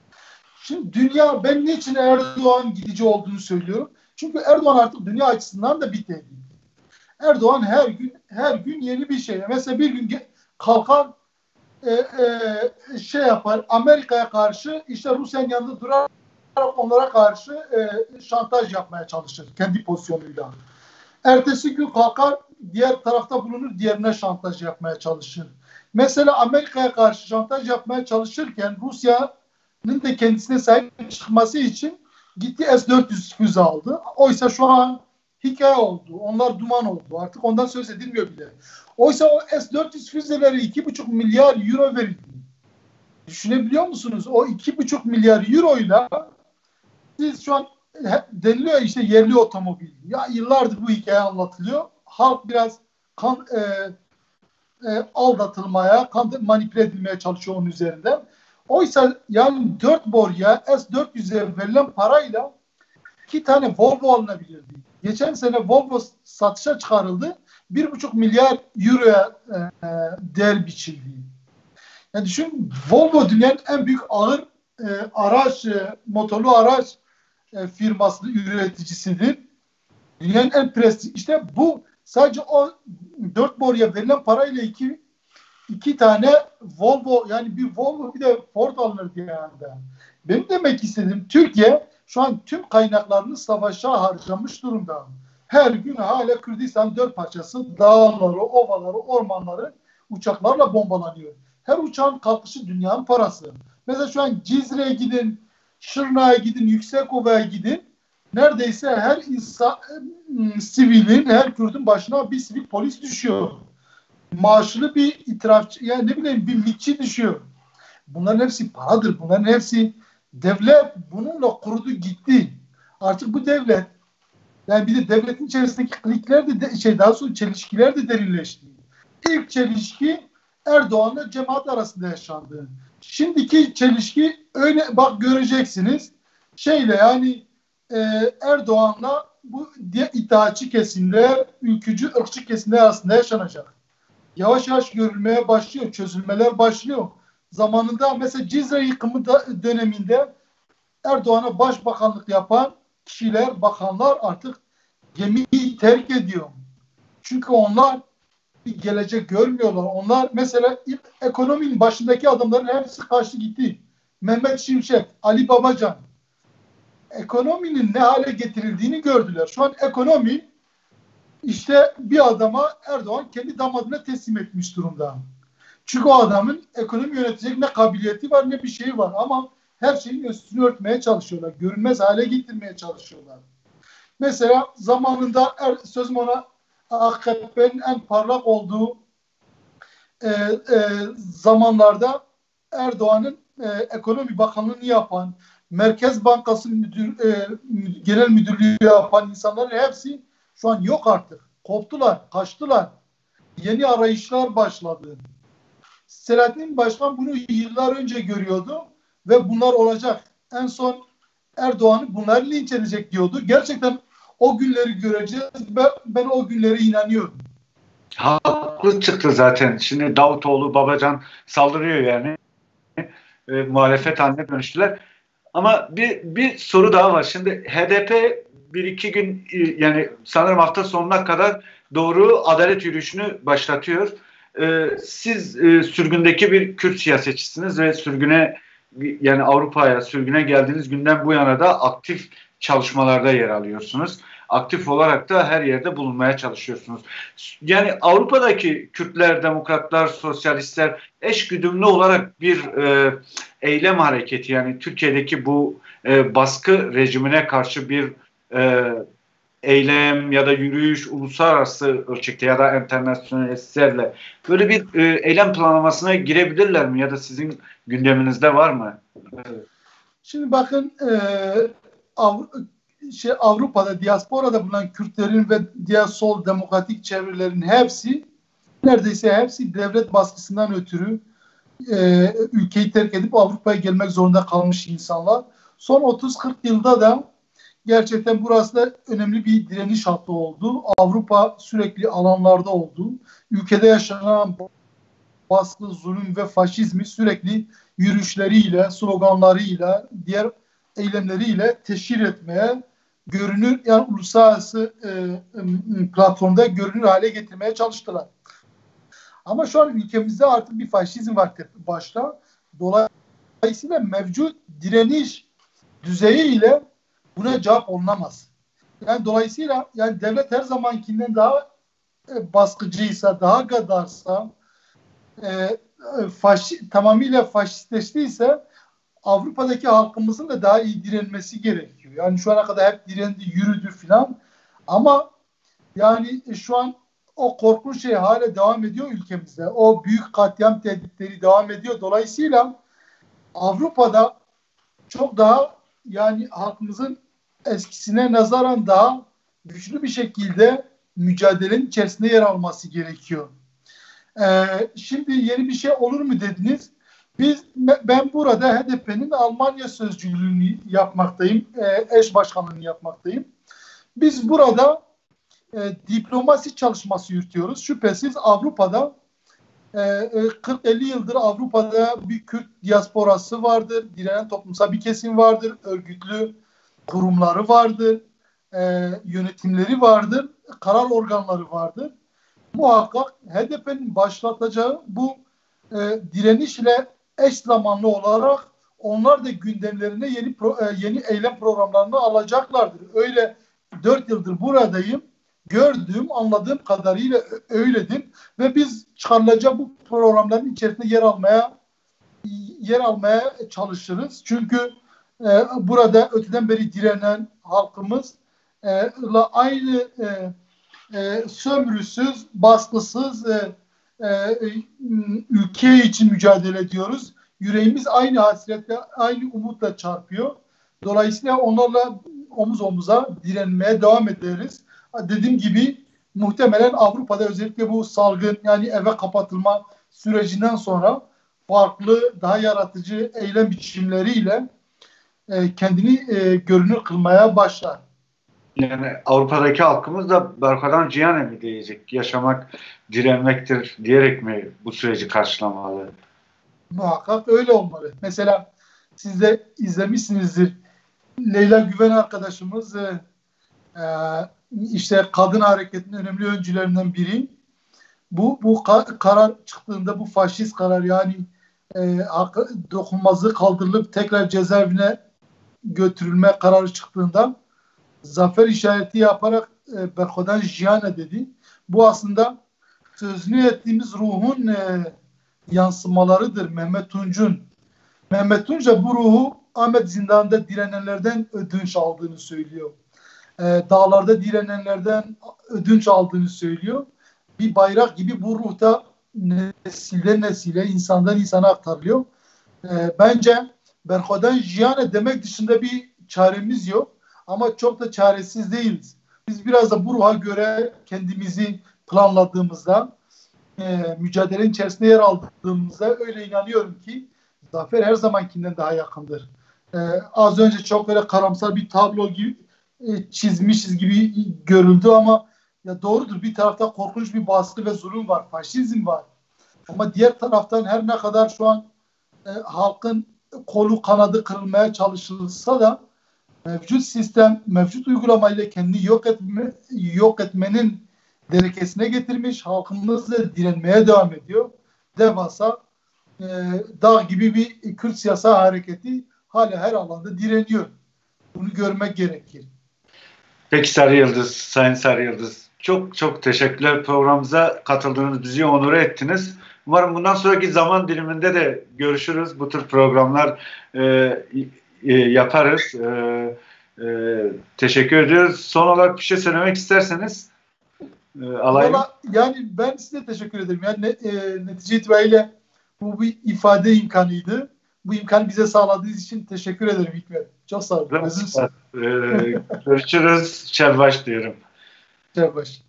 Şimdi dünya, ben niçin Erdoğan gidici olduğunu söylüyorum? Çünkü Erdoğan artık dünya açısından da bir tehdit. Erdoğan her gün her gün yeni bir şey. Mesela bir gün kalkar e, e, şey yapar, Amerika'ya karşı işte Rusya'nın yanında durar, onlara karşı e, şantaj yapmaya çalışır kendi pozisyonuyla. Ertesi gün kalkar diğer tarafta bulunur, diğerine şantaj yapmaya çalışır. Mesela Amerika'ya karşı şantaj yapmaya çalışırken Rusya'nın da kendisine sahip çıkması için gitti S dört yüz füze aldı. Oysa şu an hikaye oldu. Onlar duman oldu. Artık ondan söz edilmiyor bile. Oysa o S dört yüz füzeleri iki buçuk milyar euro verildi. Düşünebiliyor musunuz? O iki buçuk milyar euroyla siz şu an deniliyor işte yerli otomobil. Ya yıllardır bu hikaye anlatılıyor. Halk biraz kan, e, e, aldatılmaya, kan, manipüle edilmeye çalışıyor onun üzerinden. Oysa yani dört boruya S dört yüze verilen parayla iki tane Volvo alınabilirdi. Geçen sene Volvo satışa çıkarıldı. Bir buçuk milyar euroya e, değer biçildi. Yani düşün, Volvo dünyanın en büyük ağır e, araç, e, motorlu araç e, firması, üreticisidir. Dünyanın en prestij. İşte bu sadece o dört boruya verilen parayla iki iki tane Volvo, yani bir Volvo bir de Ford alınırdı yani. Benim demek istediğim Türkiye şu an tüm kaynaklarını savaşa harcamış durumda. Her gün hala Kürdistan dört parçası dağları, ovaları, ormanları uçaklarla bombalanıyor. Her uçağın kalkışı dünyanın parası. Mesela şu an Cizre'ye gidin, Şırnak'a gidin, Yüksekova'ya gidin. Neredeyse her insan, sivilin, her Kürt'ün başına bir sivil polis düşüyor. Maaşlı bir itirafçı, yani ne bileyim bir mitçi düşüyor. Bunların hepsi paradır. Bunların hepsi devlet bununla kurudu gitti. Artık bu devlet, yani bir de devletin içerisindeki klikler de, de şey daha sonra çelişkiler de derinleşti. İlk çelişki Erdoğan'la cemaat arasında yaşandı. Şimdiki çelişki öyle bak göreceksiniz. Şeyle yani e, Erdoğan'la bu diye itaatçı kesimler, ülkücü, ırkçı kesimler arasında yaşanacak. Yavaş yavaş görülmeye başlıyor, çözülmeler başlıyor. Zamanında mesela Cizre yıkımı da, döneminde Erdoğan'a başbakanlık yapan kişiler, bakanlar artık gemiyi terk ediyor. Çünkü onlar bir gelecek görmüyorlar. Onlar mesela ilk ekonominin başındaki adamların hepsi kaçtı gitti. Mehmet Şimşek, Ali Babacan. Ekonominin ne hale getirildiğini gördüler. Şu an ekonomi işte bir adama Erdoğan kendi damadına teslim etmiş durumda. Çünkü o adamın ekonomi yönetecek ne kabiliyeti var ne bir şeyi var ama her şeyin üstünü örtmeye çalışıyorlar. Görünmez hale getirmeye çalışıyorlar. Mesela zamanında er, sözüm ona A K P'nin en parlak olduğu e, e, zamanlarda Erdoğan'ın e, ekonomi bakanlığını yapan, Merkez Bankası müdür, e, genel müdürlüğü yapan insanların hepsi şu an yok artık. Koptular, kaçtılar. Yeni arayışlar başladı. Selahattin Başkan bunu yıllar önce görüyordu ve bunlar olacak. En son Erdoğan'ı bunlar linç edecek diyordu. Gerçekten o günleri göreceğiz. Ben, ben o günlere inanıyorum. Haklı çıktı zaten. Şimdi Davutoğlu, Babacan saldırıyor yani. E, muhalefet haline dönüştüler. Ama bir, bir soru daha var. Şimdi H D P bir iki gün yani sanırım hafta sonuna kadar doğru adalet yürüyüşünü başlatıyor. Ee, siz e, sürgündeki bir Kürt siyasetçisiniz ve sürgüne yani Avrupa'ya sürgüne geldiğiniz günden bu yana da aktif çalışmalarda yer alıyorsunuz. Aktif olarak da her yerde bulunmaya çalışıyorsunuz. Yani Avrupa'daki Kürtler, demokratlar, sosyalistler eşgüdümlü olarak bir e, eylem hareketi yani Türkiye'deki bu e, baskı rejimine karşı bir e, eylem ya da yürüyüş uluslararası ölçekte ya da internasyonelistlerle böyle bir e, eylem planlamasına girebilirler mi ya da sizin gündeminizde var mı? Evet. Şimdi bakın e, Av, şey, Avrupa'da, diasporada bulunan Kürtlerin ve diğer sol demokratik çevrelerin hepsi neredeyse hepsi devlet baskısından ötürü e, ülkeyi terk edip Avrupa'ya gelmek zorunda kalmış insanlar. Son otuz kırk yılda da gerçekten burası da önemli bir direniş hattı oldu. Avrupa sürekli alanlarda oldu. Ülkede yaşanan baskı, zulüm ve faşizmi sürekli yürüyüşleriyle, sloganlarıyla, diğer eylemleriyle teşhir etmeye, görünür yani uluslararası e, e, platformda görünür hale getirmeye çalıştılar. Ama şu an ülkemizde artık bir faşizm var başta. Dolayısıyla mevcut direniş düzeyiyle buna cevap olunamaz. Yani dolayısıyla yani devlet her zamankinden daha e, baskıcıysa, daha gaddarsa, e, e, faşi, tamamıyla faşistleştiyse Avrupa'daki halkımızın da daha iyi direnmesi gerekiyor. Yani şu ana kadar hep direndi, yürüdü filan. Ama yani şu an o korkunç şey hala devam ediyor ülkemizde. O büyük katliam tehditleri devam ediyor. Dolayısıyla Avrupa'da çok daha yani halkımızın eskisine nazaran daha güçlü bir şekilde mücadelenin içerisinde yer alması gerekiyor. Ee, şimdi yeni bir şey olur mu dediniz? Biz ben burada H D P'nin Almanya sözcülüğünü yapmaktayım, e, eş başkanlığını yapmaktayım. Biz burada e, diplomasi çalışması yürütüyoruz. Şüphesiz Avrupa'da e, kırk elli yıldır Avrupa'da bir Kürt diasporası vardır, direnen toplumsal bir kesim vardır, örgütlü kurumları vardır, e, yönetimleri vardır, karar organları vardır. Muhakkak H D P'nin başlatacağı bu e, direnişle eş zamanlı olarak onlar da gündemlerine yeni pro, yeni eylem programlarını alacaklardır. Öyle dört yıldır buradayım. Gördüğüm, anladığım kadarıyla öyledir. Ve biz çıkarılacak bu programların içerisinde yer almaya yer almaya çalışırız. Çünkü e, burada öteden beri direnen halkımız e, aynı e, e, sömürüsüz, baskısız e, e, ülke için mücadele ediyoruz. Yüreğimiz aynı hasretle, aynı umutla çarpıyor. Dolayısıyla onlarla omuz omuza direnmeye devam ederiz. Dediğim gibi muhtemelen Avrupa'da özellikle bu salgın, yani eve kapatılma sürecinden sonra farklı, daha yaratıcı eylem biçimleriyle e, kendini e, görünür kılmaya başlar. Yani Avrupa'daki halkımız da Berkadan Cihan mi diyecek? Yaşamak, direnmektir diyerek mi bu süreci karşılamalı? Muhakkak öyle olmalı. Mesela siz de izlemişsinizdir. Leyla Güven arkadaşımız e, e, işte kadın hareketinin önemli öncülerinden biri. Bu bu ka- karar çıktığında, bu faşist karar, yani e, dokunulmazlığı kaldırılıp tekrar cezaevine götürülme kararı çıktığında zafer işareti yaparak e, Berkadan Jiyane dedi. Bu aslında sözünü ettiğimiz ruhun e, yansımalarıdır. Mehmet Tunç'un. Mehmet Tunç da bu ruhu Ahmet Zindan'da direnenlerden ödünç aldığını söylüyor. E, dağlarda direnenlerden ödünç aldığını söylüyor. Bir bayrak gibi bu ruhta nesilden nesile, insandan insana aktarılıyor. E, bence Berkadan Jiyane demek dışında bir çaremiz yok. Ama çok da çaresiz değiliz. Biz biraz da bu ruha göre kendimizi planladığımızda, e, mücadelenin içerisinde yer aldığımızda öyle inanıyorum ki zafer her zamankinden daha yakındır. E, az önce çok böyle karamsar bir tablo gibi e, çizmişiz gibi görüldü ama ya doğrudur. Bir tarafta korkunç bir baskı ve zulüm var, faşizm var. Ama diğer taraftan her ne kadar şu an e, halkın kolu kanadı kırılmaya çalışılsa da mevcut sistem, mevcut uygulamayla kendini yok etme, yok etmenin derekesine getirmiş. Halkımız da direnmeye devam ediyor. Devasa e, dağ gibi bir Kürt siyasal hareketi hala her alanda direniyor. Bunu görmek gerekir. Peki Sarı Yıldız, Sayın Sarı Yıldız, çok çok teşekkürler, programımıza katıldığınız, bizi onur ettiniz. Umarım bundan sonraki zaman diliminde de görüşürüz. Bu tür programlar e, e, yaparız. E, e, teşekkür ediyoruz. Son olarak bir şey söylemek isterseniz e, alayım. Vallahi, yani ben size teşekkür ederim. Yani e, netice itibariyle bu bir ifade imkanıydı. Bu imkanı bize sağladığınız için teşekkür ederim Hikmet. Çok sağ olun. E, görüşürüz. Şerbaş diyorum. Şerbaş.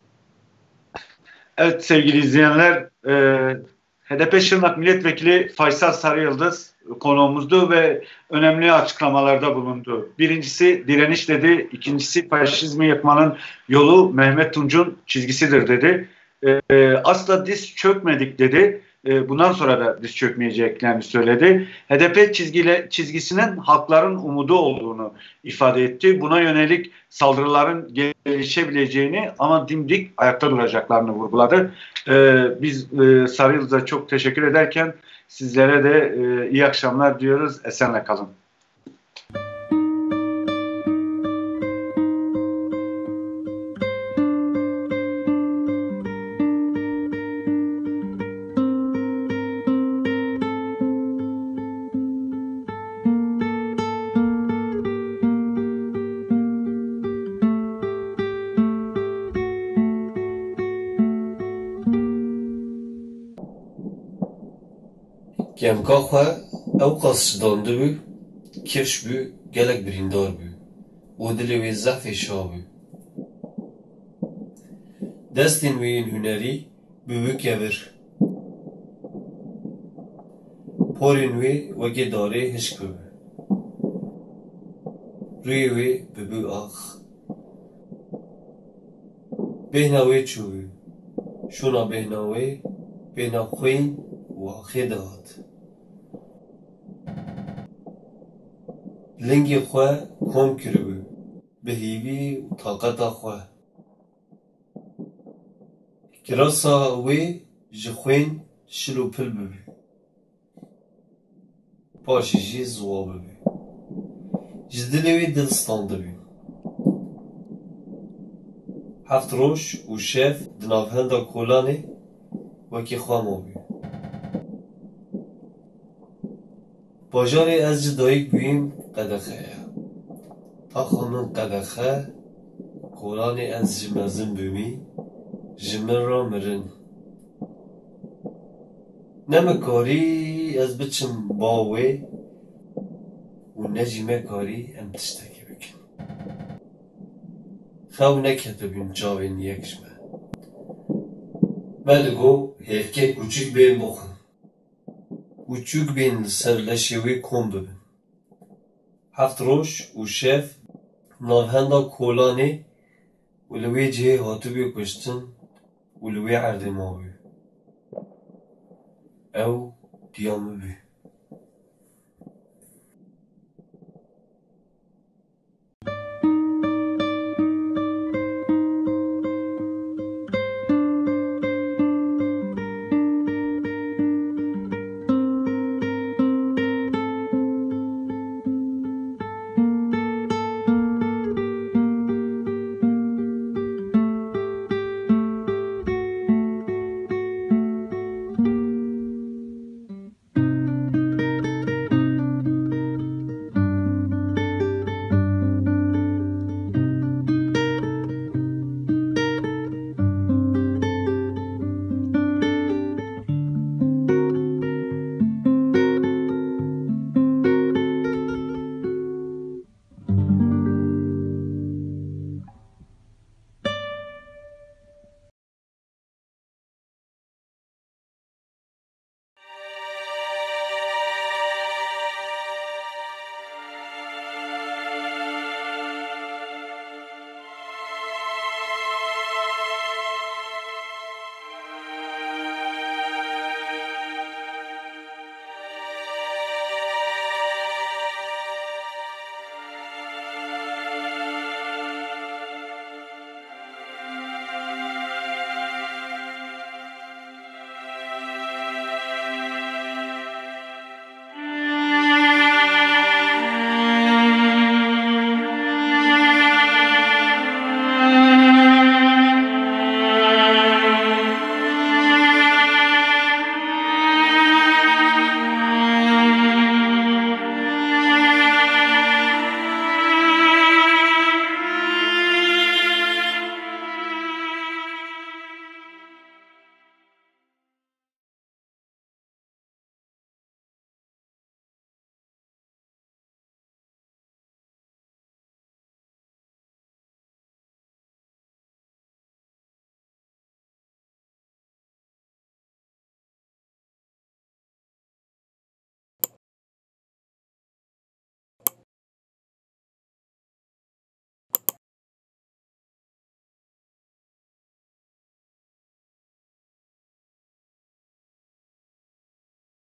Evet sevgili izleyenler, e, H D P Şırnak Milletvekili Faysal Sarı Yıldız konuğumuzdu ve önemli açıklamalarda bulundu. Birincisi direniş dedi, ikincisi faşizmi yıkmanın yolu Mehmet Tunç'un çizgisidir dedi. E, asla diz çökmedik dedi. E, bundan sonra da diz çökmeyeceklerini söyledi. H D P çizgile, çizgisinin halkların umudu olduğunu ifade etti. Buna yönelik saldırıların gelişebileceğini ama dimdik ayakta duracaklarını vurguladı. E, biz e, Sarı Yıldız'a çok teşekkür ederken sizlere de e, iyi akşamlar diyoruz. Esenle kalın. Gemka xwe ew qas şidandî bû, kirş bû, gelek birîndar bû û dilê wê zehfê şa bû. Destên wê yên hunerî bû bikevir. Porên wê wekî darê hişk bû. Rûyê wê bibû ax. Bêhna wê çû bû. Şûna bêhna wê, bêhna xwên û axê dihat. Lingê xwe kom kiribû, bi hêvî û taqeta xwe. Kirasa wê ji xwên şil û pil bû. پاشی جی زوابه بی جدلوی دلستان دبی هفت روش و شف دناف هندا کولانه وکی خوامو بی باجاری از جدایک بیم قدخه تا خانون قدخه کولانه از جمزن بمی جمر را مرن نمکاری از بچم باوی و نجیمه کاری ام تشتکی بکن خو نکته بیم جاوین یکشمه ملگو هفکه کوچک بین بخون کوچک بین سر لشوی کن ببین هفت روش و شف نارهندا کولانی و لوی جه هاتو بی کشتن و لوی عرده ما بی او دیامه بی